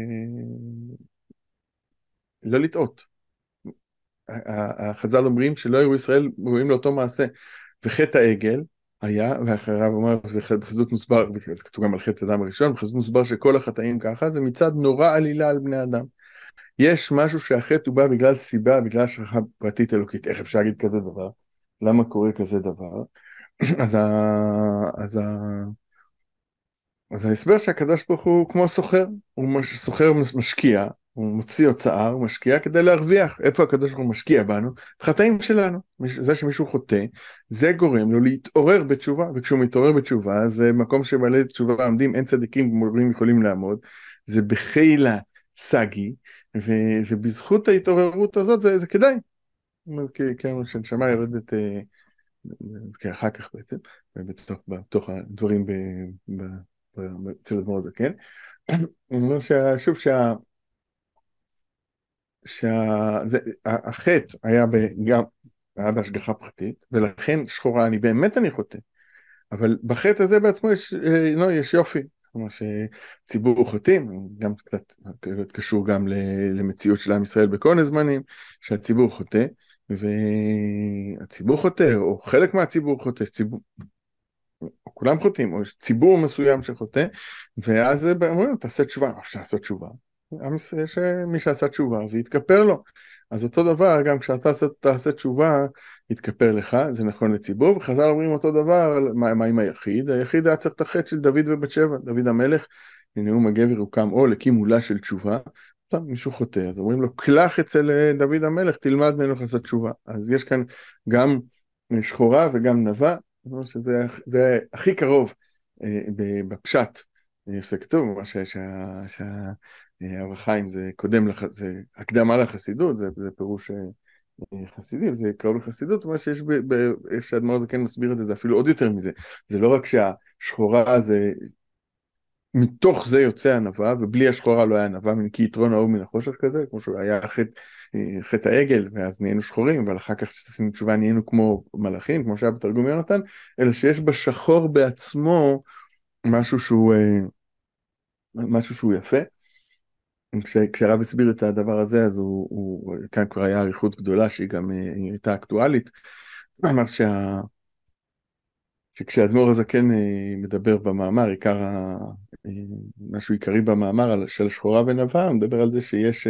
לא לטעות. החז"ל אומרים שלא היו ישראל רואים לאותו מעשה, וחטא העגל היה, ואחריו אומר, בחסידות מוסבר, זה כתוב גם על חטא אדם הראשון, בחסידות מוסבר שכל החטאים ככה, זה מצד נורא עלילה על בני אדם. יש משהו שהחטא הוא בא בגלל סיבה, בגלל השגחה פרטית אלוקית. איך אפשר להגיד כזה דבר? למה קורה כזה דבר? אז, ה... אז, ה... אז ההסבר שהקדוש ברוך הוא כמו סוחר, הוא מש... סוחר משקיע, הוא מוציא הוצאה, הוא משקיע כדי להרוויח. איפה הקדוש ברוך הוא משקיע בנו? חטאים שלנו. זה שמישהו חוטא, זה גורם לו להתעורר בתשובה, וכשהוא מתעורר בתשובה, זה מקום שבעלי תשובה עומדים, אין צדיקים גמורים יכולים לעמוד, זה בחילה סגי, ו... ובזכות ההתעוררות הזאת זה, זה כדאי. כן, שהנשמה יורדת אה, אחר כך בעצם, בתוך, בתוך הדברים ב, ב, ב, אצל אדמו"ר הזקן. אני אומר שוב שה, שה, זה, החטא היה גם, היה בהשגחה פרטית, ולכן שחורה, אני באמת אני חוטא, אבל בחטא הזה בעצמו יש, לא, יש יופי, כלומר שציבור חוטאים, גם קצת קשור גם למציאות של עם ישראל בכל הזמנים, שהציבור חוטא, והציבור חוטא, או חלק מהציבור חוטא, ציבור, או כולם חוטאים, או יש ציבור מסוים שחוטא, ואז אומרים, תעשה תשובה, אפשר לעשות תשובה. יש מי שעשה תשובה והתכפר לו. אז אותו דבר, גם כשאתה תעשה תשובה, יתכפר לך, זה נכון לציבור, וחז"ל אומרים אותו דבר, מה, מה עם היחיד? היחיד היה צריך את החטא של דוד ובת שבע, דוד המלך, לנאום הגבר הוקם או לקים עולה של תשובה, טוב, מישהו חוטא, אז אומרים לו, קלח אצל דוד המלך, תלמד ממנו לעשות תשובה. אז יש כאן גם שחורה וגם נבה, שזה זה הכי קרוב אה, בפשט, שכתוב, מה שהאור החיים זה קודם, לח, זה הקדמה לחסידות, זה, זה פירוש אה, חסידי, זה קרוב לחסידות, מה שיש, איך שהאדמו"ר הזקן מסביר את זה, זה אפילו עוד יותר מזה, זה לא רק שהשחורה זה, מתוך זה יוצא ענווה, ובלי השחורה לא היה ענווה, כי יתרון האור מן החושך כזה, כמו שהוא היה חטא, חטא העגל, ואז נהיינו שחורים, אבל אחר כך שעשינו תשובה נהיינו כמו מלאכים, כמו שהיה בתרגום יונתן, אלא שיש בשחור בעצמו משהו שהוא, משהו שהוא יפה. כש, כשהרב הסביר את הדבר הזה, אז הוא, הוא כאן כבר היה אריכות גדולה, שהיא גם הייתה אקטואלית, אמר שה... שכשהאדמו"ר הזקן מדבר במאמר, עיקר ה... משהו עיקרי במאמר של שחורה ונבה, הוא מדבר על זה שיש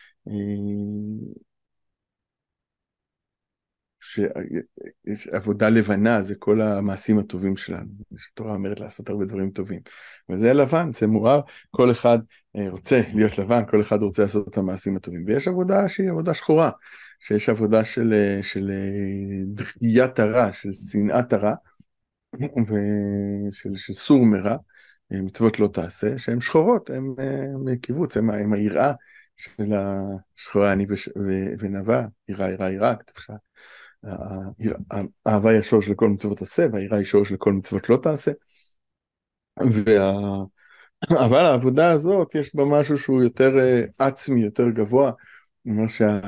שיש עבודה לבנה, זה כל המעשים הטובים שלנו, שהתורה אומרת לעשות הרבה דברים טובים, וזה לבן, זה מואר, כל אחד רוצה להיות לבן, כל אחד רוצה לעשות את המעשים הטובים, ויש עבודה שהיא עבודה שחורה, שיש עבודה של, של דחיית הרע, של שנאת הרע, ושל של סור מרע, מצוות לא תעשה, שהן שחורות, הן קיבוץ, הן היראה של השחורה אני ונבה, יראה יראה יראה, כתוב האהבה היא השורש לכל מצוות עשה, והיראה היא שורש לכל מצוות לא תעשה, וה... אבל העבודה הזאת יש בה משהו שהוא יותר עצמי, יותר גבוה, מה שה...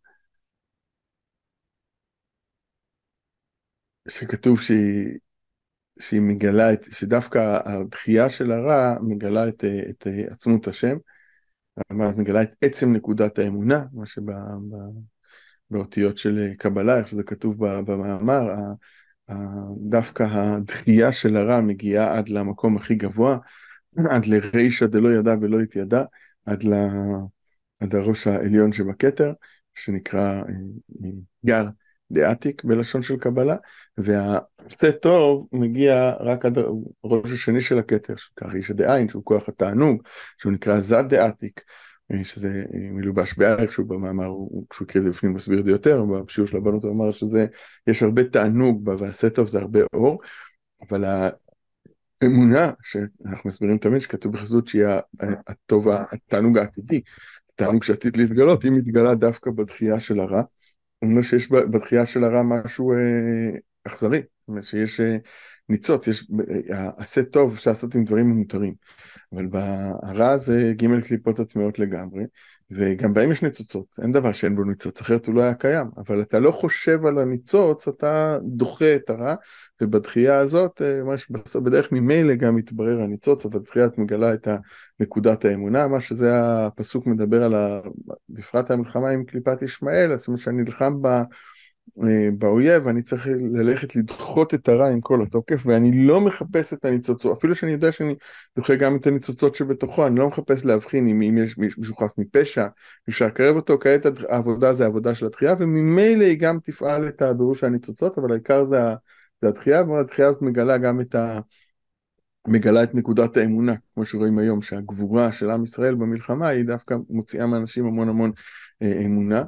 שכתוב שהיא שהיא מגלה, את, שדווקא הדחייה של הרע מגלה את, את עצמות השם, מגלה את עצם נקודת האמונה, מה שבאותיות של קבלה, איך שזה כתוב במאמר, דווקא הדחייה של הרע מגיעה עד למקום הכי גבוה, עד לרישא דלא ידע ולא התיידע, עד, ל, עד הראש העליון שבכתר, שנקרא גר דעתיק בלשון של קבלה, והעשה טוב מגיע רק עד הראש השני של הכתר, שהוא רישא דעין, שהוא כוח התענוג, שהוא נקרא זד דעתיק, שזה מלובש בערך, שהוא במאמר, כשהוא הקריא את זה בפנים מסביר את זה יותר, בשיעור של הבנות הוא אמר שזה, יש הרבה תענוג בה, והעשה טוב זה הרבה אור, אבל האמונה, שאנחנו מסבירים תמיד, שכתוב בחסידות שהיא הטוב, התענוג העתידי, התענוג שעתיד להתגלות, היא מתגלה דווקא בדחייה של הרע, אני אומר שיש בדחייה של הרע משהו אה, אכזרי, זאת אומרת שיש אה, ניצוץ, יש, אה, עשה טוב שעשות עם דברים מותרים, אבל בהרע זה ג' קליפות הטמעות לגמרי, וגם בהם יש ניצוצות, אין דבר שאין בו ניצוץ, אחרת הוא לא היה קיים, אבל אתה לא חושב על הניצוץ, אתה דוחה את הרע, ובדחייה הזאת, אה, בדרך ממילא גם מתברר הניצוץ, אבל בדחייה את מגלה את נקודת האמונה, מה שזה הפסוק מדבר על, ה... בפרט המלחמה עם קליפת ישמעאל, זאת אומרת שאני נלחם ב... באויב, אני צריך ללכת לדחות את הרע עם כל התוקף, ואני לא מחפש את הניצוצות, אפילו שאני יודע שאני דוחה גם את הניצוצות שבתוכו, אני לא מחפש להבחין אם, אם יש מישהו חף מפשע, אפשר לקרב אותו, כעת העבודה זה העבודה של התחייה, וממילא היא גם תפעל את הבירוש הניצוצות, אבל העיקר זה זה התחייה, והתחייה הזאת מגלה גם את ה... מגלה את נקודת האמונה, כמו שרואים היום, שהגבורה של עם ישראל במלחמה היא דווקא מוציאה מאנשים המון המון אה, אמונה.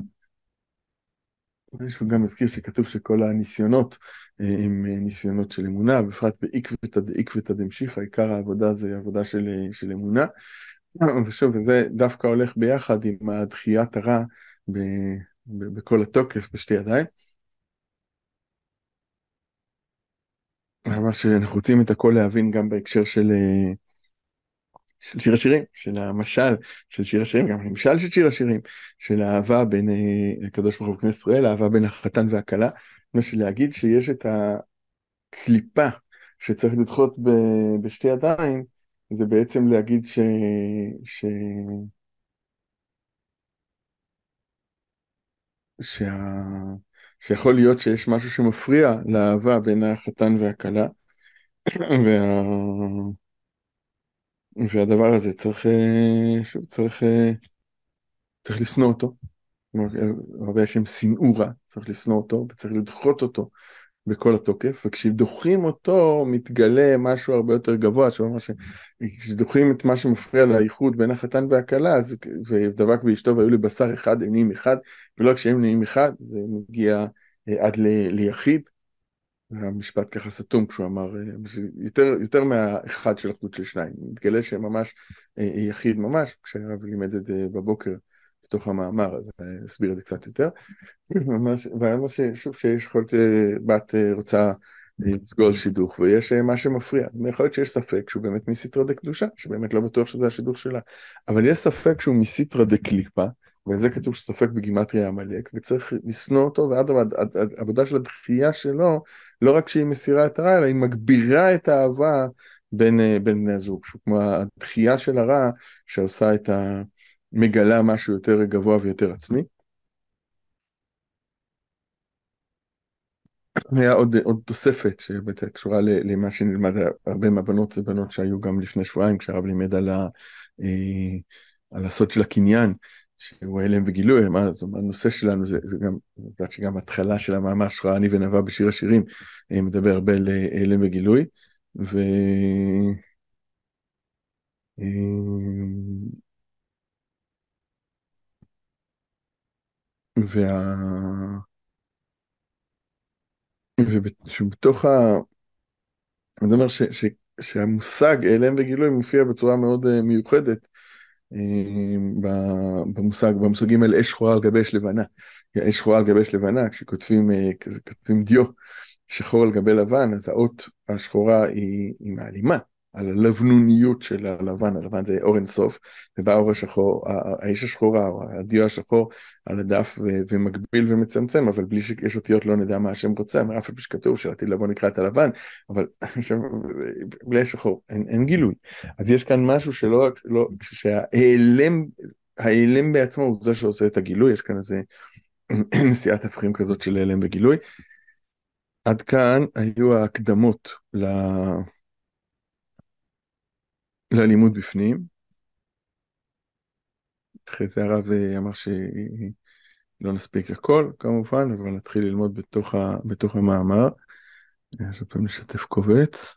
יש גם מזכיר שכתוב שכל הניסיונות אה, הם אה, ניסיונות של אמונה, בפרט בעקבתא דעקבתא דמשיחא, עיקר העבודה זה עבודה של, אה, של אמונה. ושוב, וזה דווקא הולך ביחד עם הדחיית הרע ב, ב, בכל התוקף, בשתי ידיים. ממש אנחנו רוצים את הכל להבין גם בהקשר של, אה, של שיר השירים, של המשל של שיר השירים, גם המשל של שיר השירים, של האהבה בין אה, הקדוש ברוך הוא וכנסת ישראל, האהבה בין החתן והכלה, מה שלהגיד שיש את הקליפה שצריך לדחות ב, בשתי ידיים, זה בעצם להגיד ש, ש, שה, שיכול להיות שיש משהו שמפריע לאהבה בין החתן והכלה, וה, והדבר הזה צריך, אה, שוב, צריך, אה, צריך לשנוא אותו. הרבה שהם שנאו רע, צריך לשנוא אותו וצריך לדחות אותו בכל התוקף, וכשדוחים אותו מתגלה משהו הרבה יותר גבוה, שממש, כשדוחים את מה שמפריע לאיחוד בין החתן והכלה, אז ודבק באשתו והיו לי בשר אחד, הם נהיים אחד, ולא כשהם נהיים אחד, זה מגיע אה, עד ל, ליחיד. המשפט ככה סתום כשהוא אמר, אה, יותר, יותר מהאחד של אחדות של שניים, מתגלה שהם ממש אה, יחיד ממש, כשהרב לימד את זה בבוקר בתוך המאמר, אז אני אסביר את זה קצת יותר. ממש, וממש שוב שיש יכול להיות בת רוצה לסגול שידוך ויש מה שמפריע, יכול להיות שיש ספק שהוא באמת מסיתרא דקדושה, שבאמת לא בטוח שזה השידוך שלה, אבל יש ספק שהוא מסיתרא דקליפה, וזה כתוב שספק בגימטריה עמלק, וצריך לשנוא אותו, ואדרבה, העבודה של הדחייה שלו, לא רק שהיא מסירה את הרע, אלא היא מגבירה את האהבה בין, בין בני הזוג, כמו הדחייה של הרע שעושה את ה... מגלה משהו יותר גבוה ויותר עצמי. היה עוד, עוד תוספת שבטח קשורה למה שנלמד, הרבה מהבנות זה בנות שהיו גם לפני שבועיים, כשהרב לימד על, ה, אה, על הסוד של הקניין, שהוא הלם וגילוי, מה, אז הנושא שלנו זה, זה גם, אני יודעת שגם התחלה של המאמר שראה אני ונבע בשיר השירים, אה, מדבר הרבה על הלם וגילוי, ו... אה, וה... ובתוך ה... אני אומר ש, ש, שהמושג הלם וגילוי מופיע בצורה מאוד uh, מיוחדת uh, במושג, במושגים האלה אש שחורה על גבי אש לבנה. אש שחורה על גבי אש לבנה, כשכותבים uh, כותבים דיו שחור על גבי לבן, אז האות השחורה היא, היא מעלימה על הלבנוניות של הלבן, הלבן זה אור אינסוף, ובא האור השחור, האש השחורה, או הדיו השחור על הדף ו- ומגביל ומצמצם, אבל בלי שיש אותיות לא נדע מה השם רוצה, אף על פי שכתוב שעתיד לבוא נקרא את הלבן, אבל בלי השחור, אין, אין גילוי. אז יש כאן משהו שלא רק, לא, שההיעלם, ההיעלם בעצמו הוא זה שעושה את הגילוי, יש כאן איזה נשיאת הפכים כזאת של הלם וגילוי. עד כאן היו ההקדמות ל... ללימוד בפנים. אחרי זה הרב אמר שלא נספיק הכל, כמובן, אבל נתחיל ללמוד בתוך, ה... בתוך המאמר. עכשיו פעם נשתף קובץ.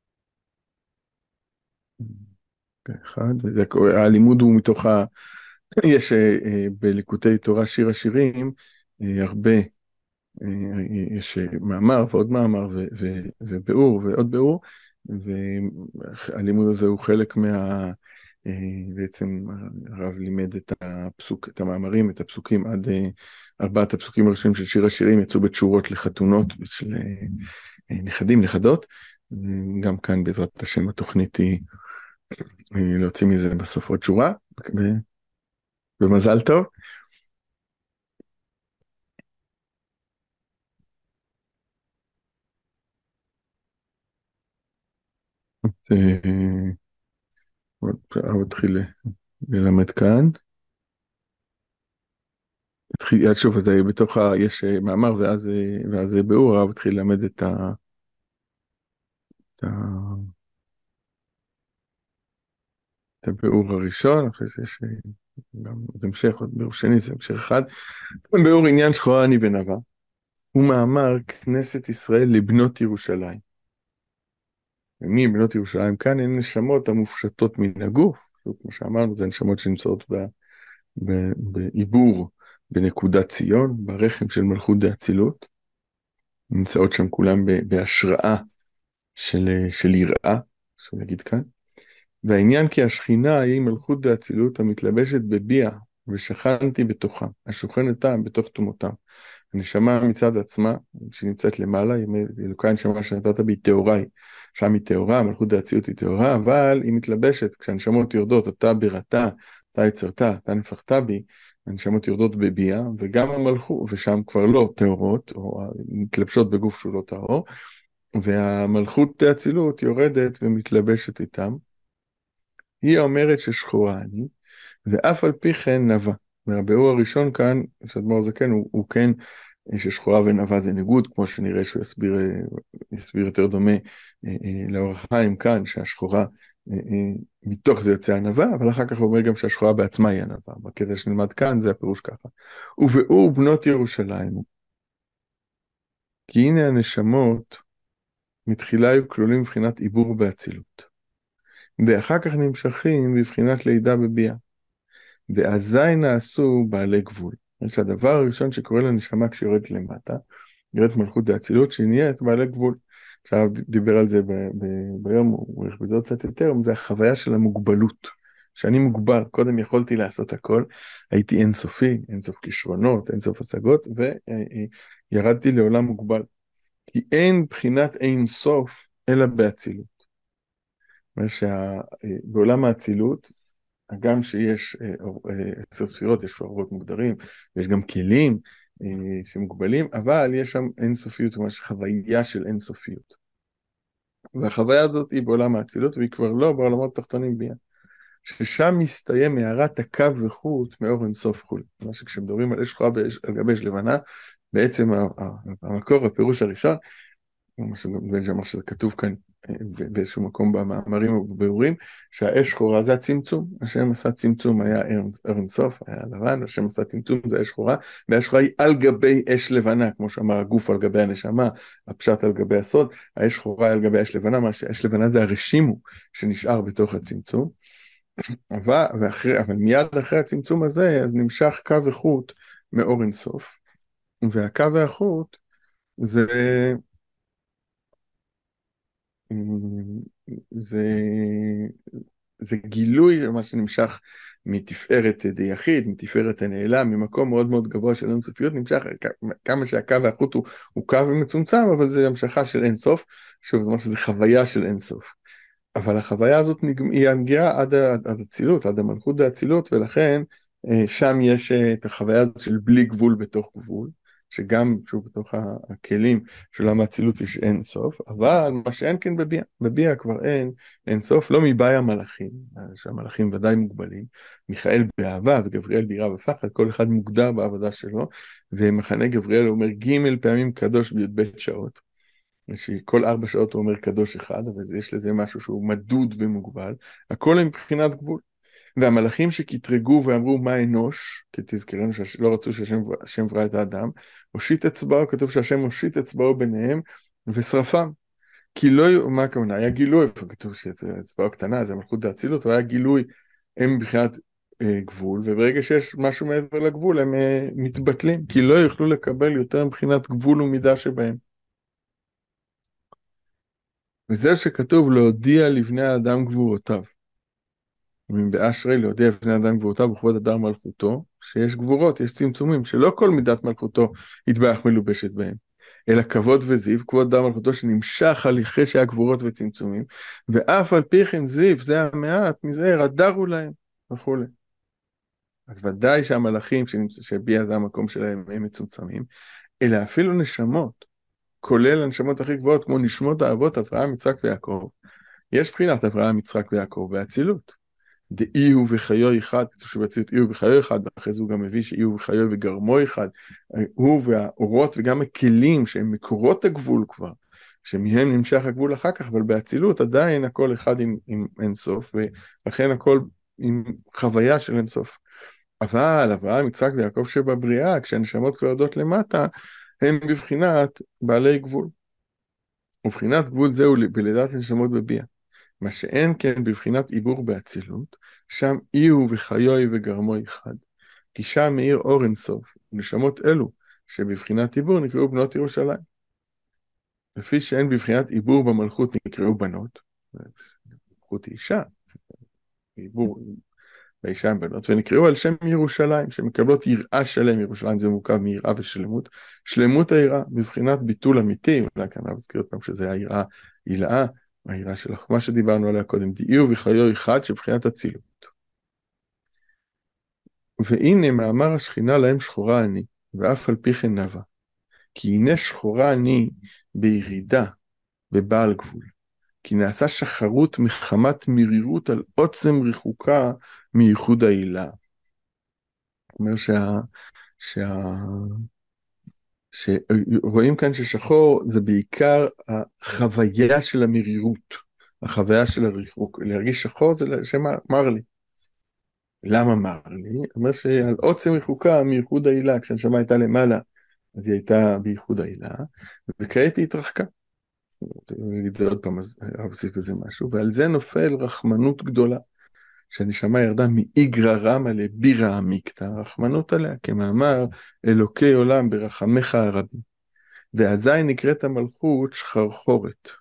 אחד, וזה... הלימוד הוא מתוך ה... יש בליקוטי תורה שיר השירים הרבה, יש מאמר ועוד מאמר ו... ו... וביאור ועוד ביאור, והלימוד הזה הוא חלק מה... בעצם הרב לימד את הפסוק, את המאמרים, את הפסוקים עד ארבעת הפסוקים הראשונים של שיר השירים יצאו בתשורות לחתונות של נכדים, נכדות. גם כאן בעזרת השם התוכנית היא להוציא מזה בסוף עוד שורה, במזל טוב. הרב התחיל ללמד כאן. התחיל, שוב, אז בתוך ה... יש מאמר ואז, ואז ביאור, הרב התחיל ללמד את ה... את ה... את הביאור הראשון, אחרי זה יש גם עוד המשך, עוד ביאור שני, זה המשך אחד. ביאור עניין שחורה אני ונבע. הוא מאמר כנסת ישראל לבנות ירושלים. ומי בנות ירושלים? כאן הן נשמות המופשטות מן הגוף, כמו שאמרנו, זה נשמות שנמצאות ב, ב, בעיבור בנקודת ציון, ברחם של מלכות דאצילות, נמצאות שם כולם בהשראה של, של יראה, שהוא יגיד כאן. והעניין כי השכינה היא מלכות דאצילות המתלבשת בביאה, ושכנתי בתוכם, השוכנת טעם בתוך תומותם. הנשמה מצד עצמה, שנמצאת למעלה, אלוקי הנשמה שנתת בי טהוראי, שם היא טהורה, מלכות דאצילות היא טהורה, אבל היא מתלבשת, כשהנשמות יורדות, אתה בירתה, אתה יצרתה, אתה נפחת בי, הנשמות יורדות בביאה, וגם המלכות, ושם כבר לא טהורות, או מתלבשות בגוף שהוא לא טהור, והמלכות דאצילות יורדת ומתלבשת איתם. היא אומרת ששחורה אני, ואף על פי כן נבה. והביאור הראשון כאן, שאדמו"ר הזקן, הוא, הוא כן ששחורה ונבה זה ניגוד, כמו שנראה שהוא יסביר, יסביר יותר דומה לאור החיים כאן, שהשחורה מתוך זה יוצא הנבה, אבל אחר כך הוא אומר גם שהשחורה בעצמה היא הנבה. בקטע שנלמד כאן זה הפירוש ככה. ובאור בנות ירושלים, כי הנה הנשמות מתחילה היו כלולים מבחינת עיבור באצילות, ואחר כך נמשכים בבחינת לידה בביאה. ואזי נעשו בעלי גבול. שהדבר הראשון שקורה לנשמה כשיורדת למטה, יורדת מלכות דאצילות, שהיא נהיית בעלי גבול. עכשיו דיבר על זה ב- ב- ביום, הוא הולך בזה עוד קצת יותר, זה החוויה של המוגבלות. שאני מוגבל, קודם יכולתי לעשות הכל, הייתי אינסופי, אינסוף כישרונות, אינסוף השגות, וירדתי לעולם מוגבל. כי אין בחינת אינסוף, אלא באצילות. זאת אומרת שבעולם האצילות, גם שיש עשר ספירות, יש אורות מוגדרים, ויש גם כלים אה, שמוגבלים, אבל יש שם אינסופיות, ממש חוויה של אינסופיות. והחוויה הזאת היא בעולם האצילות, והיא כבר לא בעולמות תחתונים ביה. ששם מסתיים מערת הקו וחוט מאור אינסוף חול. מה שכשמדברים על אש שחורה על גבי אש לבנה, בעצם המקור, הפירוש הראשון, מה שזה כתוב כאן באיזשהו מקום במאמרים ובביאורים, שהאש שחורה זה הצמצום, השם עשה צמצום, היה אור אינסוף, היה לבן, השם עשה צמצום, זה אש שחורה, והאש שחורה היא על גבי אש לבנה, כמו שאמר הגוף על גבי הנשמה, הפשט על גבי הסוד, האש שחורה היא על גבי אש לבנה, מה שאש לבנה זה הרשימו שנשאר בתוך הצמצום, אבל, ואחרי, אבל מיד אחרי הצמצום הזה, אז נמשך קו וחוט מאור אינסוף, והקו והחוט זה זה, זה גילוי מה שנמשך מתפארת דיחיד, מתפארת הנעלה, ממקום מאוד מאוד גבוה של אינסופיות, נמשך כמה שהקו והחוט הוא, הוא קו מצומצם, אבל זה המשכה של אינסוף, שוב, זאת אומרת שזה חוויה של אינסוף. אבל החוויה הזאת היא מגיעה עד האצילות, עד המלכות דאצילות, ולכן שם יש את החוויה הזאת של בלי גבול בתוך גבול, שגם שוב בתוך הכלים של עולם האצילות יש אין סוף, אבל מה שאין כן בביאה, בביאה כבר אין אין סוף, לא מבאי המלאכים, שהמלאכים ודאי מוגבלים, מיכאל באהבה וגבריאל ביראה ופחד, כל אחד מוגדר בעבודה שלו, ומחנה גבריאל אומר ג' פעמים קדוש בי"ב שעות, שכל ארבע שעות הוא אומר קדוש אחד, אבל יש לזה משהו שהוא מדוד ומוגבל, הכל מבחינת גבול. והמלאכים שקטרגו ואמרו מה אנוש, כי תזכרנו שלא רצו שהשם ברא את האדם, הושיט אצבעו, כתוב שהשם הושיט אצבעו ביניהם ושרפם. כי לא, מה הכוונה? היה גילוי, כתוב שאצבעו קטנה, זה מלכות דאצילות, אבל היה גילוי, הם מבחינת אה, גבול, וברגע שיש משהו מעבר לגבול, הם אה, מתבטלים, כי לא יוכלו לקבל יותר מבחינת גבול ומידה שבהם. וזה שכתוב להודיע לבני האדם גבורותיו. באשרי להודיע לבני אדם גבורותיו וכבוד הדר מלכותו, שיש גבורות, יש צמצומים, שלא כל מידת מלכותו יתברך מלובשת בהם, אלא כבוד וזיו, כבוד הדר מלכותו שנמשך הליכי שהיה גבורות וצמצומים, ואף על פי כן זיו, זה המעט, מזער, הדרו להם, וכו'. אז ודאי שהמלאכים שהביע זה המקום שלהם הם מצומצמים, אלא אפילו נשמות, כולל הנשמות הכי גבוהות, כמו נשמות האבות אברהם, יצחק ויעקב, יש בחינת אברהם, יצחק ויעקב באצילות. דאי הוא וחיו אחד, כתוב שבאצילות אי הוא וחיו אחד, ואחרי זה הוא גם מביא שאי הוא וחיו וגרמו אחד, הוא והאורות וגם הכלים שהם מקורות הגבול כבר, שמהם נמשך הגבול אחר כך, אבל באצילות עדיין הכל אחד עם, עם אינסוף, ולכן הכל עם חוויה של אינסוף. אבל אברהם, יצחק ויעקב שבבריאה, כשהנשמות כבר יודעות למטה, הם בבחינת בעלי גבול. ובבחינת גבול זהו בלידת הנשמות בביאה. מה שאין כן בבחינת עיבור באצילות, שם אי הוא וחיוי וגרמו אחד. כי שם מאיר אור אינסוף, ונשמות אלו, שבבחינת עיבור נקראו בנות ירושלים. לפי שאין בבחינת עיבור במלכות נקראו בנות, מלכות היא אישה, עיבור באישה הם בנות, ונקראו על שם ירושלים, שמקבלות יראה שלם. ירושלים זה מורכב מיראה ושלמות. שלמות היראה, בבחינת ביטול אמיתי, אולי כאן אזכיר עוד פעם שזה היראה הילאה, היראה של החוכמה שדיברנו עליה קודם, דאיהו וחיו אחד שבבחינת אצילות. והנה מאמר השכינה להם שחורה אני, ואף על פי כן נאווה. כי הנה שחורה אני בירידה, בבעל גבול. כי נעשה שחרות מחמת מרירות על עוצם רחוקה מייחוד העילה. אומר שה... שה... שרואים כאן ששחור זה בעיקר החוויה של המרירות, החוויה של הריחוק. להרגיש שחור זה לשם מר לי. למה מר לי? אומר שעל עוצם רחוקה מייחוד העילה, כשהנשמה הייתה למעלה, אז היא הייתה בייחוד העילה, וכעת היא התרחקה. נגיד עוד פעם, אז הרב הוסיף בזה משהו, ועל זה נופל רחמנות גדולה, שהנשמה ירדה מאיגרא רמא לבירא עמיקתא, רחמנות עליה, כמאמר אלוקי עולם ברחמך הרבים. ואזי נקראת המלכות שחרחורת.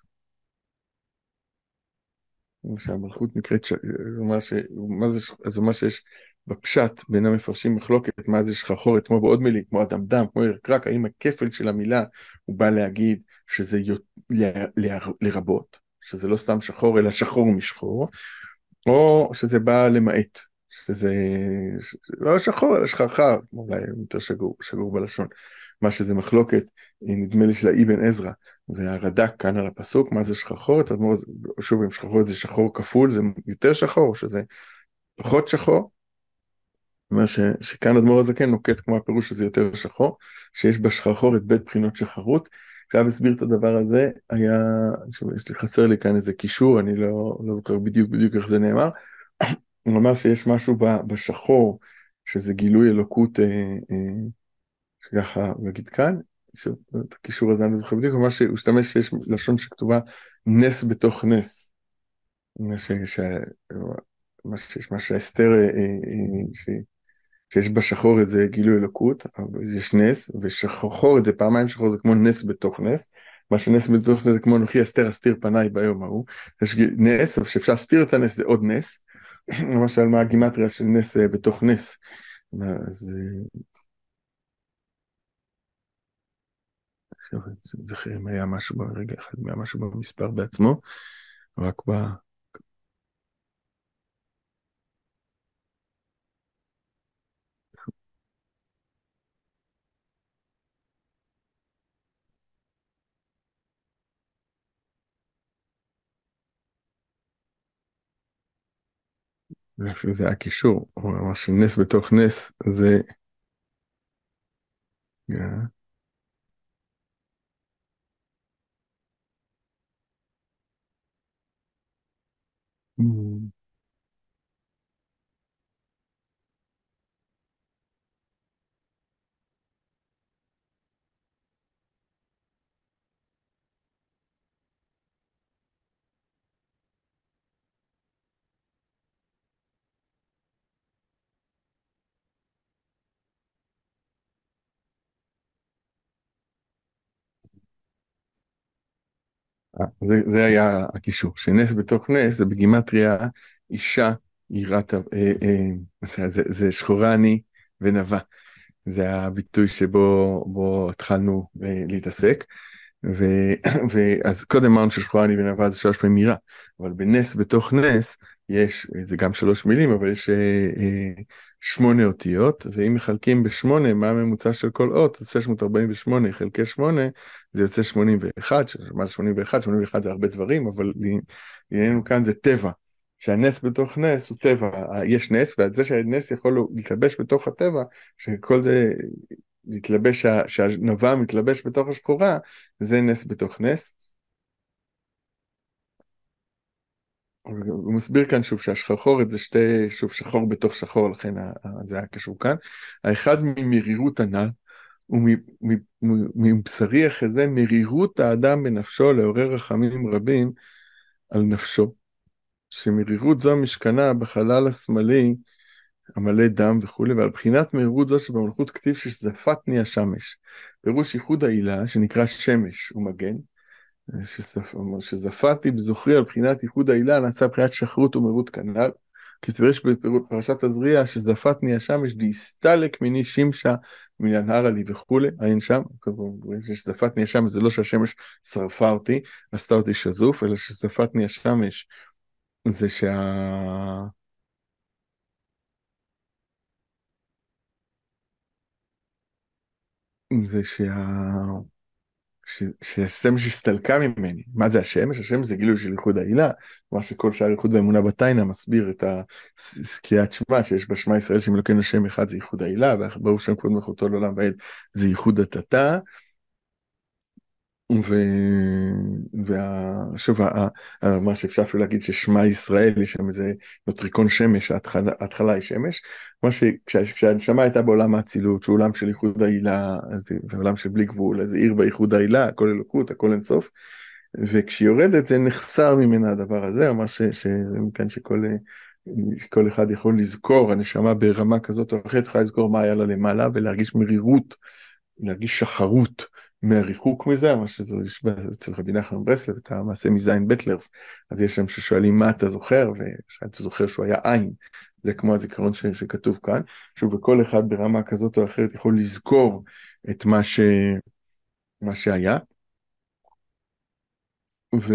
שהמלכות נקראת, ש... מה ש... מה זה... אז מה שיש בפשט בין המפרשים מחלוקת, מה זה שחרחורת, כמו בעוד מילים, כמו אדמדם, כמו ירקרק, האם הכפל של המילה הוא בא להגיד שזה י... ל... ל... לרבות, שזה לא סתם שחור אלא שחור משחור, או שזה בא למעט, שזה לא שחור אלא שחרחר, אולי יותר שגור, שגור בלשון, מה שזה מחלוקת, נדמה לי של האבן עזרא, והרד"ק כאן על הפסוק, מה זה שחרחורת, אז שוב אם שחרחורת זה שחור כפול, זה יותר שחור, שזה פחות שחור, אומר ש, שכאן אדמו"ר הזקן נוקט כמו הפירוש שזה יותר שחור, שיש בשחרחורת בית בחינות שחרות. עכשיו הסביר את הדבר הזה, היה, יש לי חסר לי כאן איזה קישור, אני לא, לא זוכר בדיוק בדיוק איך זה נאמר, הוא אמר שיש משהו בשחור, שזה גילוי אלוקות, אה, אה, שככה נגיד כאן, את הקישור הזה אני לא זוכר בדיוק, אבל שהוא השתמש שיש לשון שכתובה נס בתוך נס, מה שיש, מה שהאסתר, אה, אה, ש... שיש בשחור איזה גילוי אלוקות, יש נס, ושחור זה פעמיים שחור, זה כמו נס בתוך נס, מה שנס בתוך זה זה כמו אנוכי אסתר אסתיר פניי ביום ההוא, יש נס, אבל שאפשר להסתיר את הנס זה עוד נס, למשל מה הגימטריה של נס בתוך נס, אז זכר אם היה משהו ברגע אחד, היה משהו במספר בעצמו, רק ב... אפילו זה היה קישור, הוא אמר שנס בתוך נס זה... זה, זה היה הקישור, שנס בתוך נס זה בגימטריה אישה יראת, אה, אה, זה, זה שחורה אני ונבה, זה הביטוי שבו בו התחלנו אה, להתעסק, ו, ואז קודם אמרנו ששחורה אני ונבה זה שלוש פעמים יראה, אבל בנס בתוך נס יש, זה גם שלוש מילים, אבל יש אה, אה, שמונה אותיות, ואם מחלקים בשמונה, מה הממוצע של כל אות, אז שש מאות ארבעים ושמונה חלקי שמונה, זה יוצא שמונים ואחת, מה זה שמונים ואחת? שמונים ואחת זה הרבה דברים, אבל לענייננו כאן זה טבע, שהנס בתוך נס הוא טבע, יש נס, ועל זה שהנס יכול להתלבש בתוך הטבע, שכל זה מתלבש, שהנבה מתלבש בתוך השחורה, זה נס בתוך נס. הוא מסביר כאן שוב שהשחרחורת זה שתי, שוב שחור בתוך שחור, לכן זה היה קשור כאן. האחד ממרירות הנ"ל, ומבשרי אחזה מרירות האדם בנפשו לעורר רחמים רבים על נפשו, שמרירות זו משכנה בחלל השמאלי המלא דם וכולי, ועל בחינת מרירות זו שבמלכות כתיב שזפתני השמש, פירוש ייחוד העילה שנקרא שמש ומגן, שזפ... שזפתי בזוכרי על בחינת ייחוד העילה נעשה בחינת שחרות ומרות כנ"ל, כי תפרש בפרשת תזריע שזפתני השמש דיסתלק מיני שמשה מנהרה לי וכולי, עין שם, שזפתני השמש זה לא שהשמש שרפה אותי, עשתה אותי שזוף, אלא שזפתני השמש זה שה... זה שה... ש... שהשמש הסתלקה ממני. מה זה השמש? השמש זה גילוי של ייחוד העילה, מה שכל שאר ייחוד ואמונה בתיינה מסביר את קריאת שמע, שיש בה שמע ישראל שאם אלוקינו שם אחד זה ייחוד העילה, וברוך שם כבוד מלכותו לעולם ועד זה ייחוד התתה, ו... ושוב, מה שאפשר אפילו להגיד ששמע ישראל, יש שם איזה נוטריקון שמש, ההתחלה, ההתחלה היא שמש, מה שכשהנשמה הייתה בעולם האצילות, שהוא עולם של ייחוד העילה, זה עולם של בלי גבול, זה עיר בייחוד העילה, הכל אלוקות, הכל אינסוף, וכשהיא יורדת זה נחסר ממנה הדבר הזה, אומר שכאן שכל... כל אחד יכול לזכור, הנשמה ברמה כזאת או אחרת, יכולה לזכור מה היה לה למעלה, ולהרגיש מרירות, להרגיש שחרות מהריחוק מזה, מה שזה יש אצל רבי נחמן ברסלב, את המעשה מזין בטלרס, אז יש שם ששואלים מה אתה זוכר, ואתה זוכר שהוא היה עין, זה כמו הזיכרון ש, שכתוב כאן, שהוא בכל אחד ברמה כזאת או אחרת יכול לזכור את מה, ש, מה שהיה, ו...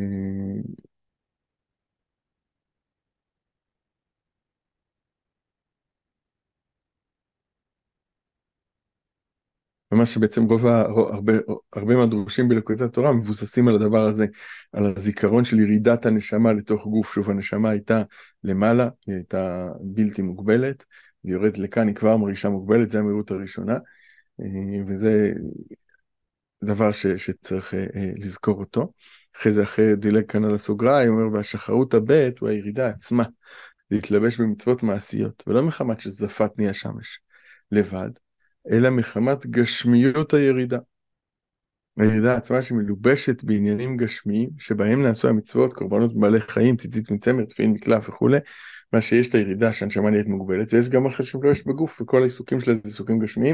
ומה שבעצם רוב, הרבה, הרבה מהדרושים בליקוטי התורה מבוססים על הדבר הזה, על הזיכרון של ירידת הנשמה לתוך גוף. שוב, הנשמה הייתה למעלה, היא הייתה בלתי מוגבלת, והיא יורדת לכאן, היא כבר מרגישה מוגבלת, זה המהירות הראשונה, וזה דבר ש, שצריך לזכור אותו. אחרי זה, אחרי דילג כאן על הסוגריים, אומר, והשחרות הבית הוא הירידה עצמה, להתלבש במצוות מעשיות, ולא מחמת שזפת נהיה שמש לבד, אלא מחמת גשמיות הירידה. הירידה עצמה שמלובשת בעניינים גשמיים, שבהם נעשו המצוות, קורבנות בעלי חיים, ציצית מצמר, תפילין מקלף וכו', מה שיש את הירידה שהנשמה נהיית מוגבלת, ויש גם אחרי שמלובשת בגוף, וכל העיסוקים שלה זה עיסוקים גשמיים.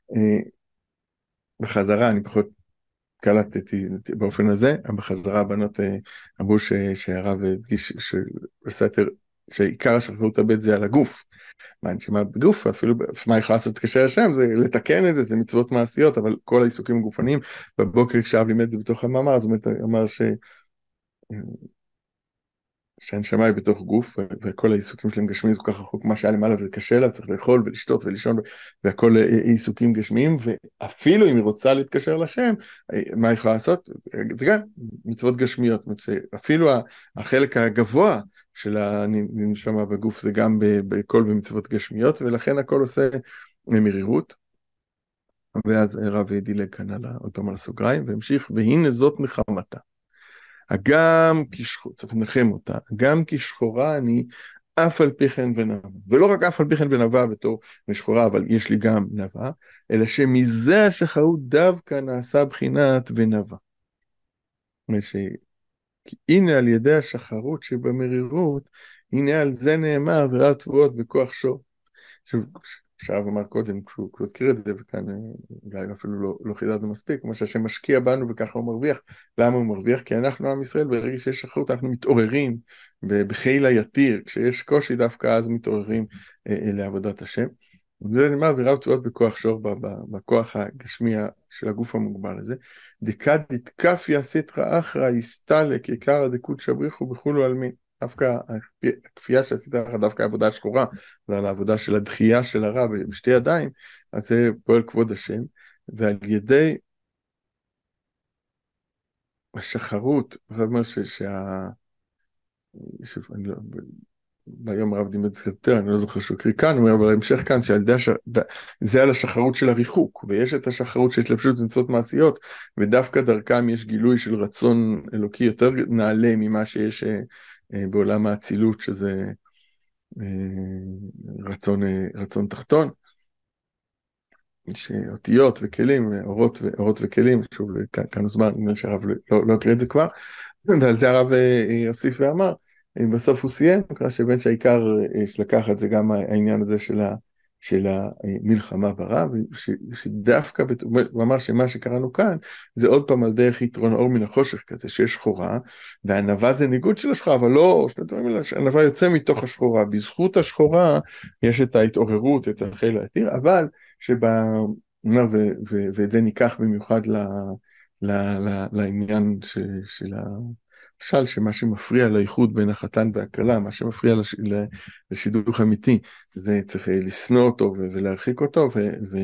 בחזרה, אני פחות קלטתי באופן הזה, בחזרה הבנות אמרו שהרב הדגיש, שעיקר השחררות הבית זה על הגוף, מה הנשמה בגוף, אפילו מה יכולה לעשות תקשר השם, זה לתקן את זה, זה מצוות מעשיות, אבל כל העיסוקים הגופניים, בבוקר כשאב לימד את זה בתוך המאמר, אז הוא אמר ש... שהנשמה היא בתוך גוף, וכל העיסוקים שלהם גשמיים זה כל כך רחוק, מה שהיה למעלה זה קשה לה, צריך לאכול ולשתות ולישון, והכל עיסוקים גשמיים, ואפילו אם היא רוצה להתקשר לשם, מה היא יכולה לעשות? זה גם מצוות גשמיות, אפילו החלק הגבוה של הנשמה בגוף זה גם בכל במצוות גשמיות, ולכן הכל עושה מרירות, ואז רב דילג כאן עוד פעם על הסוגריים, והמשיך, והנה זאת נחמתה. הגם כשחורה, צריך לנחם אותה, גם כשחורה אני אף על פי כן ונבה, ולא רק אף על פי כן ונבה בתור משחורה, אבל יש לי גם נבה, אלא שמזה השחרות דווקא נעשה בחינת ונבה. הנה על ידי השחרות שבמרירות, הנה על זה נאמר ורב תבואות בכוח שור. שאב אמר קודם, כשהוא הזכיר את זה, וכאן אולי אפילו לא, לא חידדנו מספיק, כמו שהשם משקיע בנו וככה הוא מרוויח. למה הוא מרוויח? כי אנחנו עם ישראל, ברגע שיש שחרות, אנחנו מתעוררים בחיל היתיר, כשיש קושי דווקא אז מתעוררים אה, לעבודת השם. וזה נאמר ורב תבואות בכוח שור, בכוח הגשמי של הגוף המוגבל הזה. דקד דתקפיה סתרא אחרא יסתלק יקרא דקות שבריחו בכולו עלמין. דווקא הכפייה שעשית לך, דווקא העבודה השחורה, ועל העבודה של הדחייה של הרע בשתי ידיים, אז זה פועל כבוד השם, ועל ידי השחרות, זאת אומרת שה... שוב, אני לא... ביום הרב דימד יותר, אני לא זוכר שהוא קריא כאן, אבל ההמשך כאן, שעל ידי הש... זה על השחרות של הריחוק, ויש את השחרות שיש לפשוט מצוות מעשיות, ודווקא דרכם יש גילוי של רצון אלוקי יותר נעלה ממה שיש בעולם האצילות, שזה רצון, רצון תחתון, שאותיות וכלים, אורות, אורות וכלים, שוב, כאן הוזמן, נראה לי שהרב לא, לא הקריא את זה כבר, ועל זה הרב הוסיף ואמר, בסוף הוא סיים, ככה שבין שהעיקר יש לקחת זה גם העניין הזה של, ה, של המלחמה ברע, וש, שדווקא, הוא אמר שמה שקראנו כאן, זה עוד פעם על דרך יתרון אור מן החושך כזה, שיש שחורה, והענווה זה ניגוד של השחורה, אבל לא, שני דברים האלה, הענווה יוצא מתוך השחורה, בזכות השחורה יש את ההתעוררות, את החיל העתיר, אבל שבה, ואת זה ניקח במיוחד ל, ל, ל, לעניין ש, של ה... למשל שמה שמפריע לאיחוד בין החתן והכלה, מה שמפריע לש... לשידוך אמיתי, זה צריך לשנוא אותו ולהרחיק אותו, ו... ו...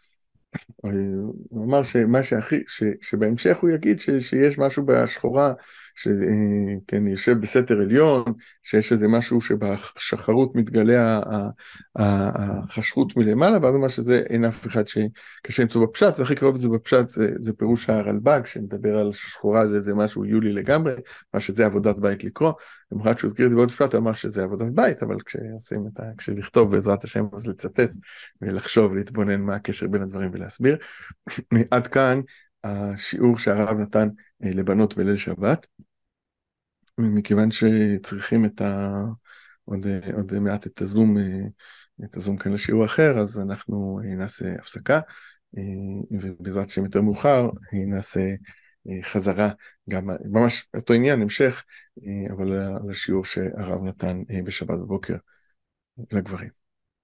הוא אמר שמה שהכי, ש... שבהמשך הוא יגיד ש... שיש משהו בשחורה, שכן יושב בסתר עליון, שיש איזה משהו שבשחרות מתגלה החשכות מלמעלה, ואז הוא אומר שזה אין אף אחד שקשה למצוא בפשט, והכי קרוב זה בפשט, זה, זה פירוש הרלב"ג, שמדבר על שחורה, זה, זה משהו יולי לגמרי, מה שזה עבודת בית לקרוא, למחרת שהוא הזכיר את זה בעוד פשט, הוא אמר שזה עבודת בית, אבל כשעושים את ה... כשלכתוב בעזרת השם, אז לצטט ולחשוב, להתבונן מה הקשר בין הדברים ולהסביר. עד כאן השיעור שהרב נתן לבנות בליל שבת, מכיוון שצריכים את ה... עוד, עוד מעט את הזום, את הזום כאן לשיעור אחר, אז אנחנו נעשה הפסקה, ובעזרת השם יותר מאוחר נעשה חזרה, גם ממש אותו עניין, המשך, אבל לשיעור שהרב נתן בשבת בבוקר לגברים.